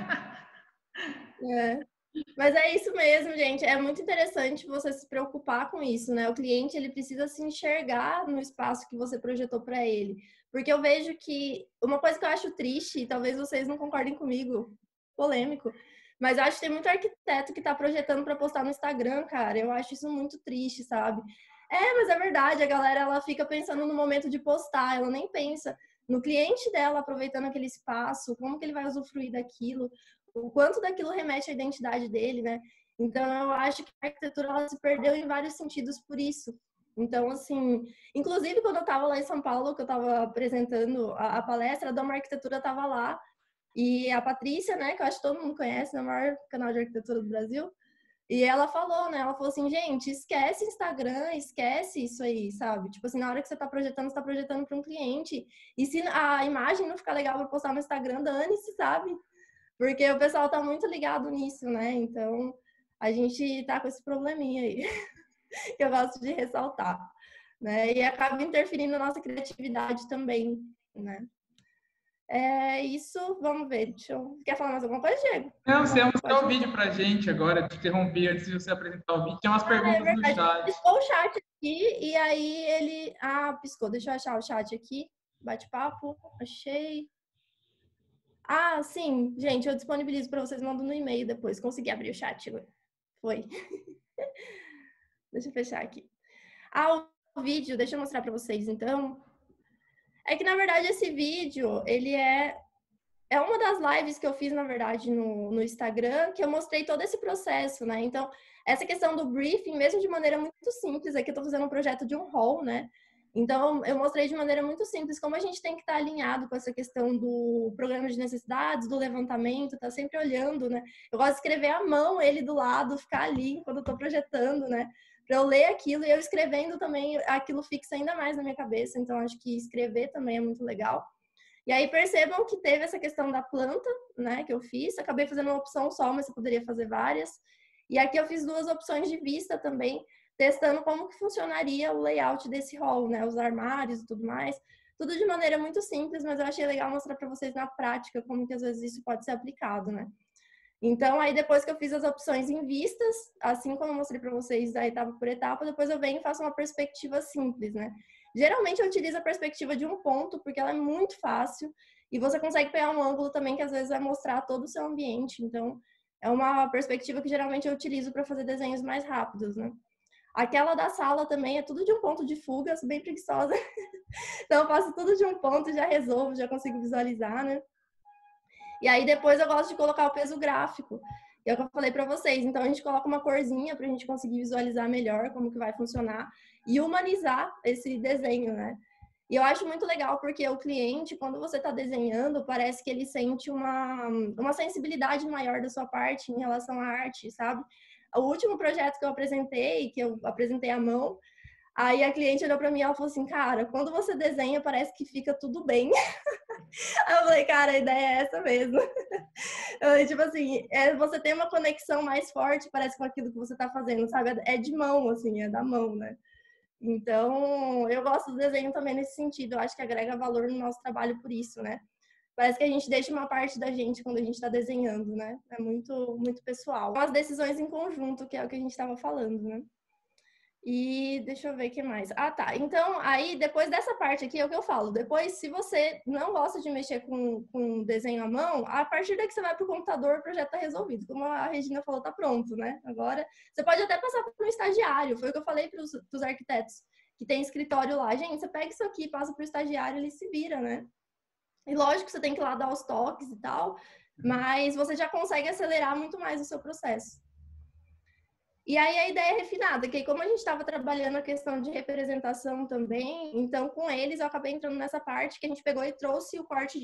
Mas é isso mesmo, gente. É muito interessante você se preocupar com isso, né? O cliente, ele precisa se enxergar no espaço que você projetou para ele. Porque eu vejo que uma coisa que eu acho triste, e talvez vocês não concordem comigo, polêmico, mas eu acho que tem muito arquiteto que tá projetando para postar no Instagram, cara. Eu acho isso muito triste, sabe? Mas é verdade, a galera, ela fica pensando no momento de postar, ela nem pensa no cliente dela, aproveitando aquele espaço, como que ele vai usufruir daquilo, o quanto daquilo remete à identidade dele, né? Então, eu acho que a arquitetura, ela se perdeu em vários sentidos por isso. Então, assim, inclusive quando eu estava lá em São Paulo, que eu estava apresentando a palestra, a Doma Arquitetura estava lá, e a Patrícia, né, que eu acho que todo mundo conhece, é o maior canal de arquitetura do Brasil, e ela falou, né, ela falou assim, gente, esquece Instagram, esquece isso aí, sabe? Tipo assim, na hora que você tá projetando, você tá projetando para um cliente, e se a imagem não ficar legal para postar no Instagram, dane-se, sabe? Porque o pessoal tá muito ligado nisso, né? Então, a gente tá com esse probleminha aí, que eu gosto de ressaltar, né? E acaba interferindo na nossa criatividade também, né? É isso, vamos ver. Quer falar mais alguma coisa, Diego? Não, você ia mostrar o vídeo pra gente agora, te interrompi antes de você apresentar o vídeo. Tem umas perguntas no chat. Piscou o chat aqui e aí ele... piscou. Deixa eu achar o chat aqui. Bate-papo. Achei. Ah, sim, gente, eu disponibilizo para vocês, mando no e-mail depois. Consegui abrir o chat agora. Foi. Deixa eu fechar aqui. Ah, o vídeo, deixa eu mostrar para vocês, então. É que, na verdade, esse vídeo, ele é uma das lives que eu fiz, na verdade, no Instagram, que eu mostrei todo esse processo, né? Então, essa questão do briefing, mesmo de maneira muito simples, aqui eu estou fazendo um projeto de um rol, né? Então, eu mostrei de maneira muito simples como a gente tem que estar alinhado com essa questão do programa de necessidades, do levantamento, tá sempre olhando, né? Eu gosto de escrever à mão ele do lado, ficar ali quando eu estou projetando, né? Para eu ler aquilo e eu escrevendo também, aquilo fixa ainda mais na minha cabeça. Então, acho que escrever também é muito legal. E aí percebam que teve essa questão da planta, né, que eu fiz. Acabei fazendo uma opção só, mas eu poderia fazer várias. E aqui eu fiz 2 opções de vista também, testando como que funcionaria o layout desse hall, né, os armários e tudo mais. Tudo de maneira muito simples, mas eu achei legal mostrar para vocês na prática como que às vezes isso pode ser aplicado, né. Então, aí depois que eu fiz as opções em vistas, assim como eu mostrei para vocês a etapa por etapa, depois eu venho e faço uma perspectiva simples, né? Geralmente eu utilizo a perspectiva de um ponto, porque ela é muito fácil e você consegue pegar um ângulo também que às vezes vai mostrar todo o seu ambiente. Então, é uma perspectiva que geralmente eu utilizo para fazer desenhos mais rápidos, né? Aquela da sala também é tudo de um ponto de fuga, sou bem preguiçosa. Então, eu faço tudo de um ponto, já resolvo, já consigo visualizar, né? E aí depois eu gosto de colocar o peso gráfico, que é o que eu falei para vocês. Então a gente coloca uma corzinha para a gente conseguir visualizar melhor como que vai funcionar e humanizar esse desenho, né? E eu acho muito legal porque o cliente, quando você está desenhando, parece que ele sente uma sensibilidade maior da sua parte em relação à arte, sabe? O último projeto que eu apresentei à mão, aí a cliente olhou para mim e ela falou assim, cara, quando você desenha parece que fica tudo bem. Aí eu falei, cara, a ideia é essa mesmo. Tipo assim, você tem uma conexão mais forte, parece, com aquilo que você tá fazendo, sabe? É de mão, assim, é da mão, né? Então, eu gosto do desenho também nesse sentido. Eu acho que agrega valor no nosso trabalho por isso, né? Parece que a gente deixa uma parte da gente quando a gente está desenhando, né? É muito, muito pessoal. As decisões em conjunto, que é o que a gente estava falando, né? E deixa eu ver o que mais. Ah, tá. Então, aí, depois dessa parte aqui, é o que eu falo. Depois, se você não gosta de mexer com desenho à mão, a partir daqui você vai para o computador, o projeto está resolvido. Como a Regina falou, tá pronto, né? Agora, você pode até passar para um estagiário. Foi o que eu falei para os arquitetos que tem escritório lá. Gente, você pega isso aqui, passa para o estagiário, ele se vira, né? E lógico que você tem que ir lá dar os toques e tal, mas você já consegue acelerar muito mais o seu processo. E aí a ideia é refinada, que como a gente estava trabalhando a questão de representação também, então com eles eu acabei entrando nessa parte que a gente pegou e trouxe o corte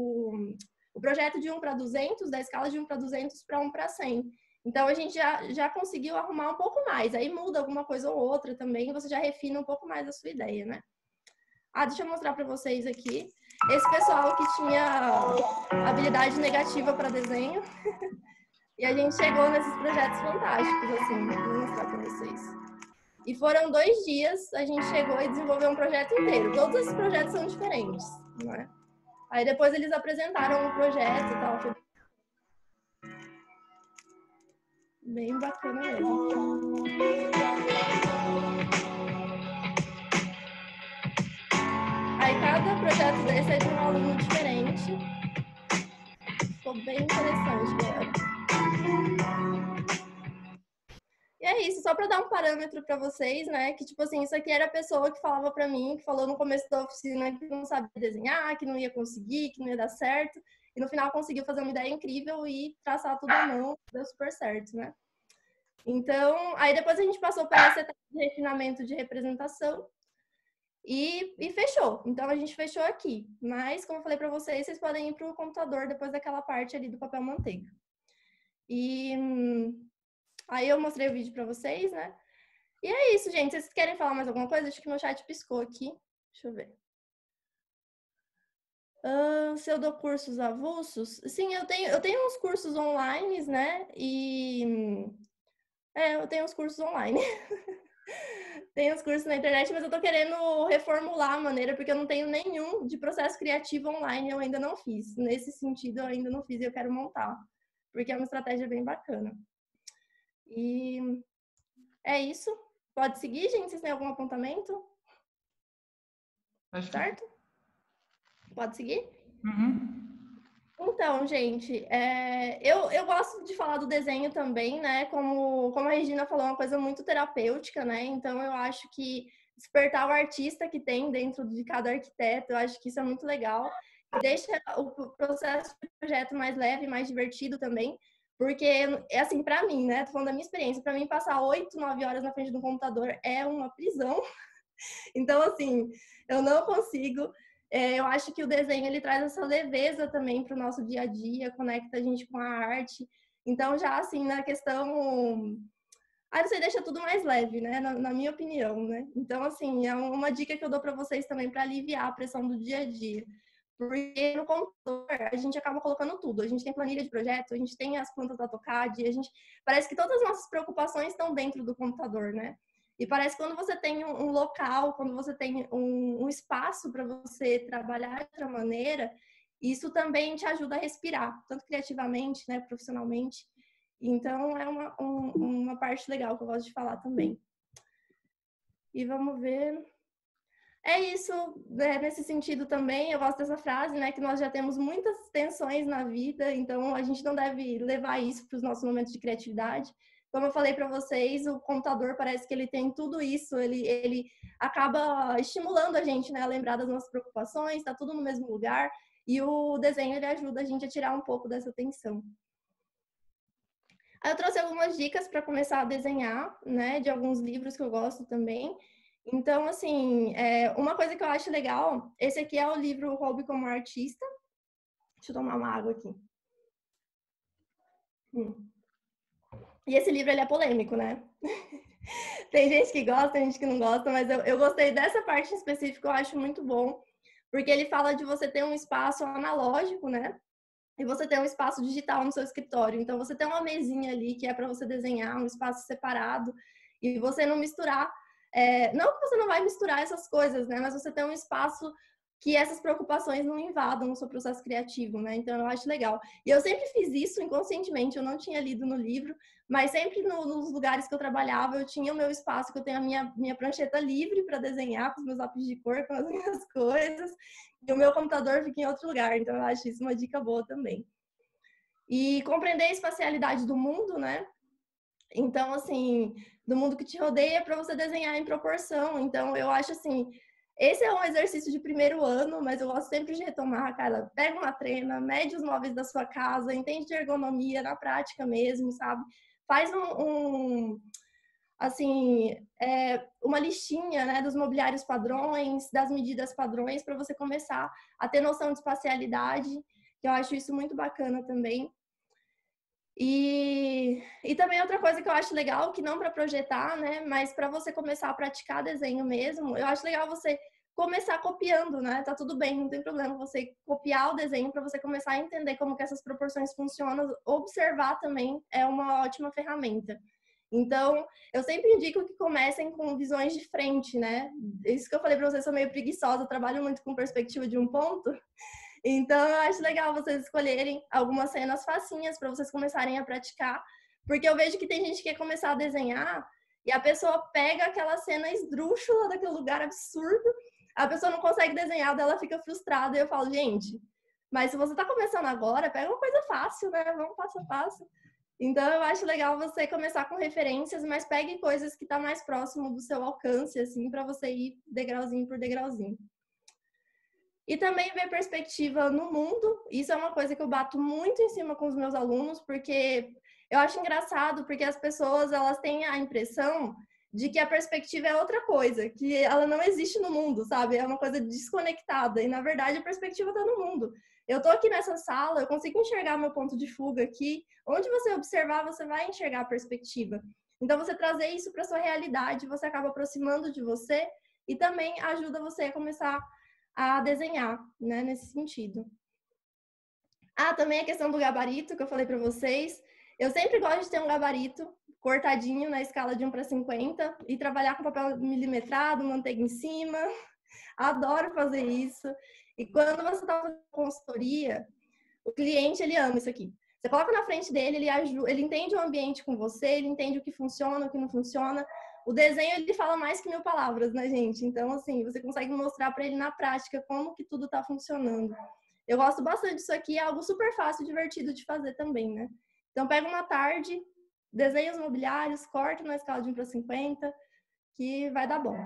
o projeto de 1 para 200, da escala de 1 para 200 para 1 para 100. Então a gente já conseguiu arrumar um pouco mais, aí muda alguma coisa ou outra também, você já refina um pouco mais a sua ideia, né? Ah, deixa eu mostrar para vocês aqui. Esse pessoal que tinha habilidade negativa para desenho. E a gente chegou nesses projetos fantásticos, assim, vou mostrar para vocês. E foram 2 dias, a gente chegou e desenvolveu um projeto inteiro. Todos esses projetos são diferentes, não é? Aí depois eles apresentaram o projeto e tal. Foi bem bacana mesmo. Aí cada projeto desse é de um aluno diferente. Ficou bem interessante, galera. E é isso, só para dar um parâmetro para vocês, né? Que, tipo assim, isso aqui era a pessoa que falava para mim, que falou no começo da oficina que não sabia desenhar, que não ia conseguir, que não ia dar certo. E no final conseguiu fazer uma ideia incrível e traçar tudo à mão, deu super certo, né? Então, aí depois a gente passou para essa etapa de refinamento de representação e fechou. Então, a gente fechou aqui. Mas, como eu falei para vocês, vocês podem ir para o computador depois daquela parte ali do papel manteiga. E aí eu mostrei o vídeo para vocês, né? E é isso, gente. Vocês querem falar mais alguma coisa? Acho que meu chat piscou aqui. Deixa eu ver. Se eu dou cursos avulsos? Sim, eu tenho uns cursos online, né? Eu tenho uns cursos online. Tenho uns cursos na internet, mas eu tô querendo reformular a maneira, porque eu não tenho nenhum de processo criativo online, eu ainda não fiz. Nesse sentido, eu ainda não fiz e eu quero montar. Porque é uma estratégia bem bacana. E é isso. Pode seguir, gente? Vocês têm algum apontamento? Acho certo? Pode seguir? Uhum. Então, gente, eu gosto de falar do desenho também, né? Como a Regina falou, é uma coisa muito terapêutica, né? Então, eu acho que despertar o artista que tem dentro de cada arquiteto, eu acho que isso é muito legal. E deixa o processo de projeto mais leve, mais divertido também. Porque, é assim, para mim, né? Tô falando da minha experiência, para mim, passar 8, 9 horas na frente do computador é uma prisão. Então, assim, eu não consigo. Eu acho que o desenho ele traz essa leveza também para o nosso dia a dia, conecta a gente com a arte. Então, já assim, na questão. Você deixa tudo mais leve, né? Na minha opinião, né? Então, assim, é uma dica que eu dou para vocês também para aliviar a pressão do dia a dia. Porque no computador a gente acaba colocando tudo. A gente tem planilha de projeto, a gente tem as plantas da AutoCAD, parece que todas as nossas preocupações estão dentro do computador, né? E parece que quando você tem um local, quando você tem um espaço para você trabalhar de outra maneira, isso também te ajuda a respirar, tanto criativamente, né, profissionalmente. Então, é uma parte legal que eu gosto de falar também. E vamos ver. É isso, nesse sentido também, eu gosto dessa frase, né, que nós já temos muitas tensões na vida, então a gente não deve levar isso para os nossos momentos de criatividade. Como eu falei para vocês, o computador parece que ele tem tudo isso, ele acaba estimulando a gente, né, a lembrar das nossas preocupações, está tudo no mesmo lugar, e o desenho ele ajuda a gente a tirar um pouco dessa tensão. Aí eu trouxe algumas dicas para começar a desenhar, né, de alguns livros que eu gosto também. Então, assim, uma coisa que eu acho legal, esse aqui é o livro Hobby como Artista. Deixa eu tomar uma água aqui. E esse livro, ele é polêmico, né? Tem gente que gosta, tem gente que não gosta, mas eu gostei dessa parte em específico, eu acho muito bom, porque ele fala de você ter um espaço analógico, né? E você ter um espaço digital no seu escritório. Então, você tem uma mesinha ali que é para você desenhar, um espaço separado, e você não misturar. Não que você não vai misturar essas coisas, né? Mas você tem um espaço que essas preocupações não invadam o seu processo criativo, né? Então, eu acho legal. E eu sempre fiz isso inconscientemente, eu não tinha lido no livro, mas sempre nos lugares que eu trabalhava, eu tinha o meu espaço, que eu tenho a minha prancheta livre para desenhar, com os meus lápis de cor, com as minhas coisas, e o meu computador fica em outro lugar. Então, eu acho isso uma dica boa também. E compreender a espacialidade do mundo, né? Então, assim, do mundo que te rodeia para você desenhar em proporção. Então, eu acho assim, esse é um exercício de primeiro ano, mas eu gosto sempre de retomar, cara. Pega uma trena, mede os móveis da sua casa, entende de ergonomia na prática mesmo, sabe? Faz assim, uma listinha, né, dos mobiliários padrões, das medidas padrões, para você começar a ter noção de espacialidade, que eu acho isso muito bacana também. E também outra coisa que eu acho legal, que não para projetar, né, mas para você começar a praticar desenho mesmo, eu acho legal você começar copiando, né? Tá tudo bem, não tem problema você copiar o desenho para você começar a entender como que essas proporções funcionam. Observar também é uma ótima ferramenta. Então, eu sempre indico que comecem com visões de frente, né? Isso que eu falei para vocês, eu sou meio preguiçosa, eu trabalho muito com perspectiva de um ponto. Então, eu acho legal vocês escolherem algumas cenas facinhas para vocês começarem a praticar, porque eu vejo que tem gente que quer começar a desenhar e a pessoa pega aquela cena esdrúxula daquele lugar absurdo, a pessoa não consegue desenhar, ela fica frustrada e eu falo, gente, mas se você está começando agora, pega uma coisa fácil, né? Vamos passo a passo. Então, eu acho legal você começar com referências, mas pegue coisas que estão mais próximo do seu alcance, assim, para você ir degrauzinho por degrauzinho. E também ver perspectiva no mundo. Isso é uma coisa que eu bato muito em cima com os meus alunos, porque eu acho engraçado, porque as pessoas, elas têm a impressão de que a perspectiva é outra coisa, que ela não existe no mundo, sabe? É uma coisa desconectada. E, na verdade, a perspectiva está no mundo. Eu tô aqui nessa sala, eu consigo enxergar meu ponto de fuga aqui. Onde você observar, você vai enxergar a perspectiva. Então, você trazer isso para sua realidade, você acaba aproximando de você e também ajuda você a começar a desenhar, né, nesse sentido. Também a questão do gabarito, que eu falei para vocês. Eu sempre gosto de ter um gabarito cortadinho na escala de 1:50 e trabalhar com papel milimetrado, manteiga em cima. Adoro fazer isso. E quando você está fazendo consultoria, o cliente, ele ama isso aqui. Você coloca na frente dele, ele entende o ambiente com você, ele entende o que funciona, o que não funciona. O desenho, ele fala mais que 1000 palavras, né, gente? Então, assim, você consegue mostrar para ele na prática como que tudo está funcionando. Eu gosto bastante disso aqui, é algo super fácil e divertido de fazer também, né? Então, pega uma tarde, desenha os mobiliários, corta na escala de 1:50, que vai dar bom.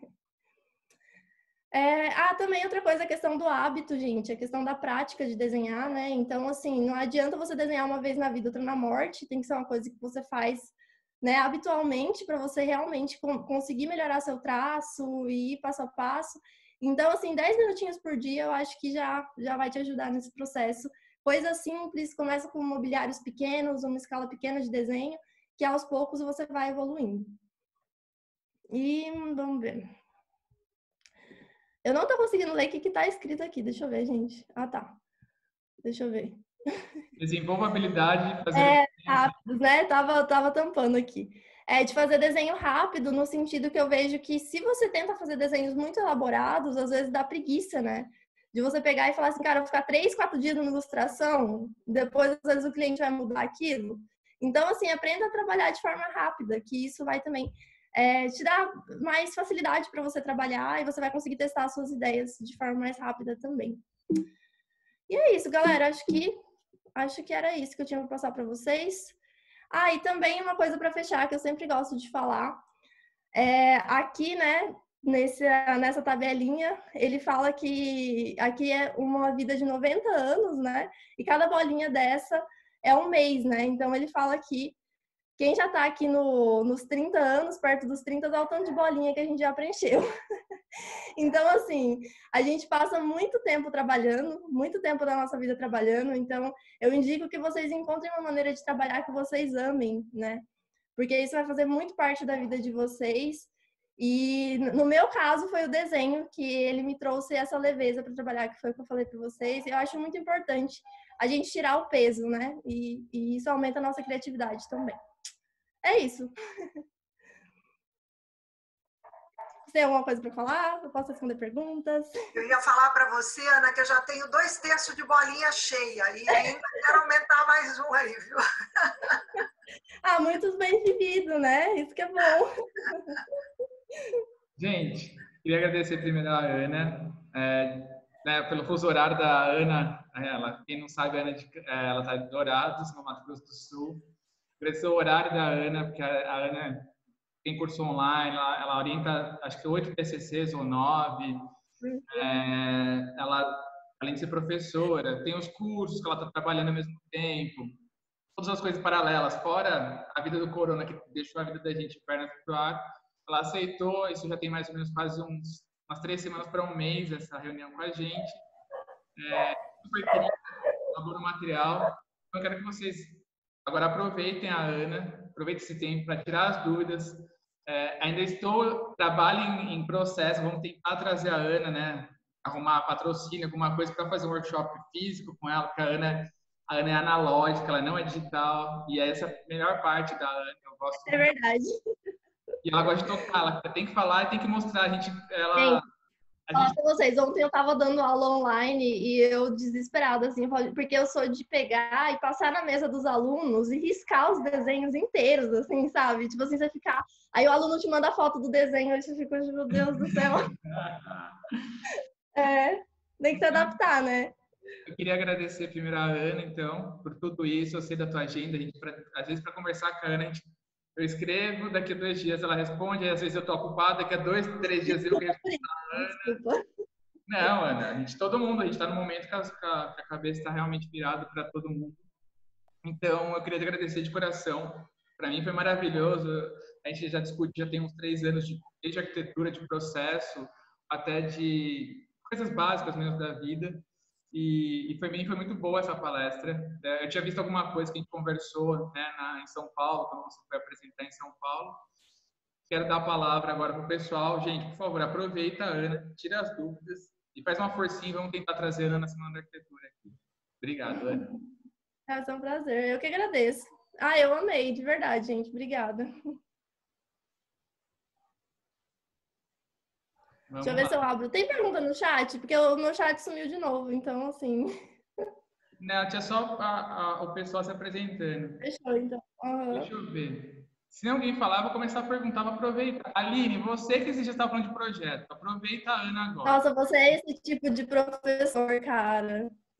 Também outra coisa, a questão do hábito, gente, a questão da prática de desenhar, né? Então, assim, não adianta você desenhar uma vez na vida, outra na morte, tem que ser uma coisa que você faz, né, habitualmente, para você realmente conseguir melhorar seu traço e ir passo a passo. Então, assim, 10 minutinhos por dia, eu acho que já vai te ajudar nesse processo. Coisa simples, começa com mobiliários pequenos, uma escala pequena de desenho, que aos poucos você vai evoluindo. E vamos ver. Eu não tô conseguindo ler o que tá escrito aqui. Deixa eu ver, gente. Ah, tá. Deixa eu ver. Desenvolva a habilidade de fazer rápidos, né? Tava tampando aqui. De fazer desenho rápido, no sentido que eu vejo que se você tenta fazer desenhos muito elaborados, às vezes dá preguiça, né? De você pegar e falar assim, cara, eu vou ficar 3, 4 dias numa ilustração, depois às vezes o cliente vai mudar aquilo. Então, assim, aprenda a trabalhar de forma rápida, que isso vai também te dar mais facilidade para você trabalhar e você vai conseguir testar as suas ideias de forma mais rápida também. E é isso, galera. Acho que era isso que eu tinha para passar para vocês. E também uma coisa para fechar, que eu sempre gosto de falar. Aqui, né, nessa tabelinha, ele fala que aqui é uma vida de 90 anos, né? E cada bolinha dessa é um mês, né? Então, ele fala que quem já tá aqui nos 30 anos, perto dos 30, dá o tanto de bolinha que a gente já preencheu. Então, assim, a gente passa muito tempo trabalhando, muito tempo da nossa vida trabalhando. Então, eu indico que vocês encontrem uma maneira de trabalhar que vocês amem, né? Porque isso vai fazer muito parte da vida de vocês. E no meu caso, foi o desenho que ele me trouxe essa leveza para trabalhar, que foi o que eu falei para vocês. Eu acho muito importante a gente tirar o peso, né? E isso aumenta a nossa criatividade também. É isso. Você tem alguma coisa para falar? Eu posso responder perguntas? Eu ia falar para você, Ana, que eu já tenho 2/3 de bolinha cheia e ainda quero aumentar mais um aí, viu? Muitos bem vividos, né? Isso que é bom. Gente, queria agradecer primeiro a Ana, pelo fuso horário da Ana. Quem não sabe, ela está em Dourados, no Mato Grosso do Sul. Agradecer o horário da Ana, porque a Ana tem curso online, ela orienta, acho que 8 TCCs ou 9. Ela, além de ser professora, tem os cursos que ela está trabalhando ao mesmo tempo. Todas as coisas paralelas, fora a vida do corona, que deixou a vida da gente pernas pro ar. Ela aceitou, isso já tem mais ou menos quase umas 3 semanas para um mês, essa reunião com a gente. Super querida, elaborou material. Então, eu quero que vocês agora aproveitem a Ana, aproveitem esse tempo para tirar as dúvidas. Ainda trabalho em processo, vamos tentar trazer a Ana, né? Arrumar patrocínio, alguma coisa para fazer um workshop físico com ela, porque a Ana é analógica, ela não é digital, e essa é a melhor parte da Ana, eu gosto muito. É verdade. E ela gosta de tocar, ela tem que falar e tem que mostrar. Falar pra vocês, ontem eu tava dando aula online e eu desesperada, assim, porque eu sou de pegar e passar na mesa dos alunos e riscar os desenhos inteiros, assim, sabe? Tipo assim, você ficar... Aí o aluno te manda a foto do desenho e você fica, meu Deus do céu. Tem que se adaptar, né? Eu queria agradecer primeiro a Ana, então, por tudo isso. Eu sei da tua agenda, às vezes para conversar com a Ana, eu escrevo, daqui a 2 dias ela responde, às vezes eu tô ocupado, daqui a 2, 3 dias eu respondo a Ana. Desculpa. Não, Ana, todo mundo, a gente está no momento que a cabeça está realmente virada para todo mundo. Então, eu queria te agradecer de coração. Para mim foi maravilhoso. A gente já discutiu, já tem uns 3 anos desde arquitetura, de processo, até de coisas básicas mesmo da vida. E para mim foi muito boa essa palestra. Eu tinha visto alguma coisa que a gente conversou, né, em São Paulo, quando você foi apresentar em São Paulo. Quero dar a palavra agora para o pessoal. Gente, por favor, aproveita a Ana, tira as dúvidas e faz uma forcinha e vamos tentar trazer a Ana na Semana da Arquitetura aqui. Obrigado, Ana. É um prazer. Eu que agradeço. Eu amei, de verdade, gente. Obrigada. Deixa eu ver se eu abro. Tem pergunta no chat? Porque o meu chat sumiu de novo, então, assim... Não, tinha só o pessoal se apresentando. Fechou, então. Deixa eu ver. Se alguém falar, eu vou começar a perguntar. Vou aproveitar. Aline, você que já estava falando de projeto, aproveita a Ana agora. Nossa, você é esse tipo de professor, cara.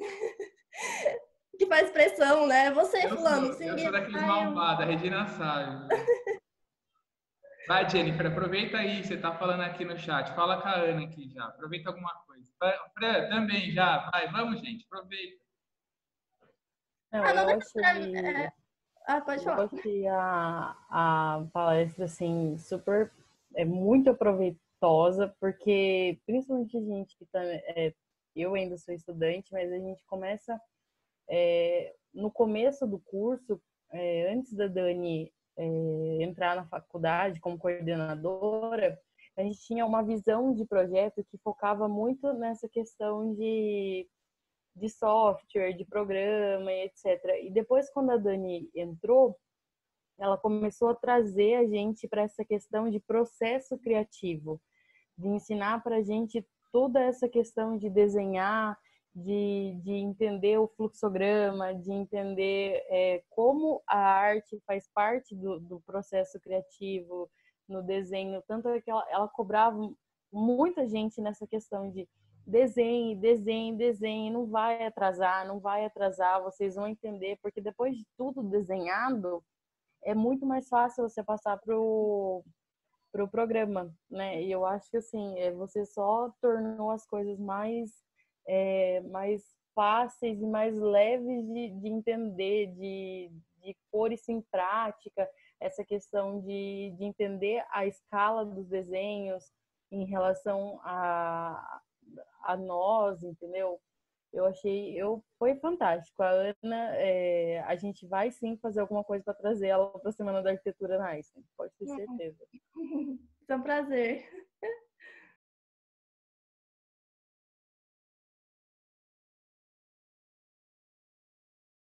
que faz pressão, né? Você, Eu fulano, sou, se eu ninguém... sou daqueles Ai, malvados, a Regina sabe. Vai, Jennifer, aproveita aí, você tá falando aqui no chat. Fala com a Ana aqui já. Aproveita alguma coisa. Fran, também já. Vai, vamos, gente, aproveita. Não, Ah, não, eu deixa pra mim. achei, Pode eu falar. achei a palestra, assim, super, muito aproveitosa, porque principalmente a gente que tá, eu ainda sou estudante, mas a gente começa, no começo do curso, antes da Dani entrar na faculdade como coordenadora, a gente tinha uma visão de projeto que focava muito nessa questão de software, de programa e etc. E depois, quando a Dani entrou, ela começou a trazer a gente para essa questão de processo criativo, de ensinar para a gente toda essa questão de desenhar, de entender o fluxograma, de entender como a arte faz parte do processo criativo no desenho. Tanto é que ela cobrava muita gente nessa questão de desenhe, desenhe, desenhe, não vai atrasar, não vai atrasar, vocês vão entender, porque depois de tudo desenhado, é muito mais fácil você passar pro programa, né? E eu acho que assim, você só tornou as coisas mais fáceis e mais leves de entender, de pôr isso em prática, essa questão de entender a escala dos desenhos em relação a nós, entendeu? Foi fantástico. A Ana, a gente vai sim fazer alguma coisa para trazer ela para a Semana da Arquitetura na Einstein, pode ter certeza. É um prazer.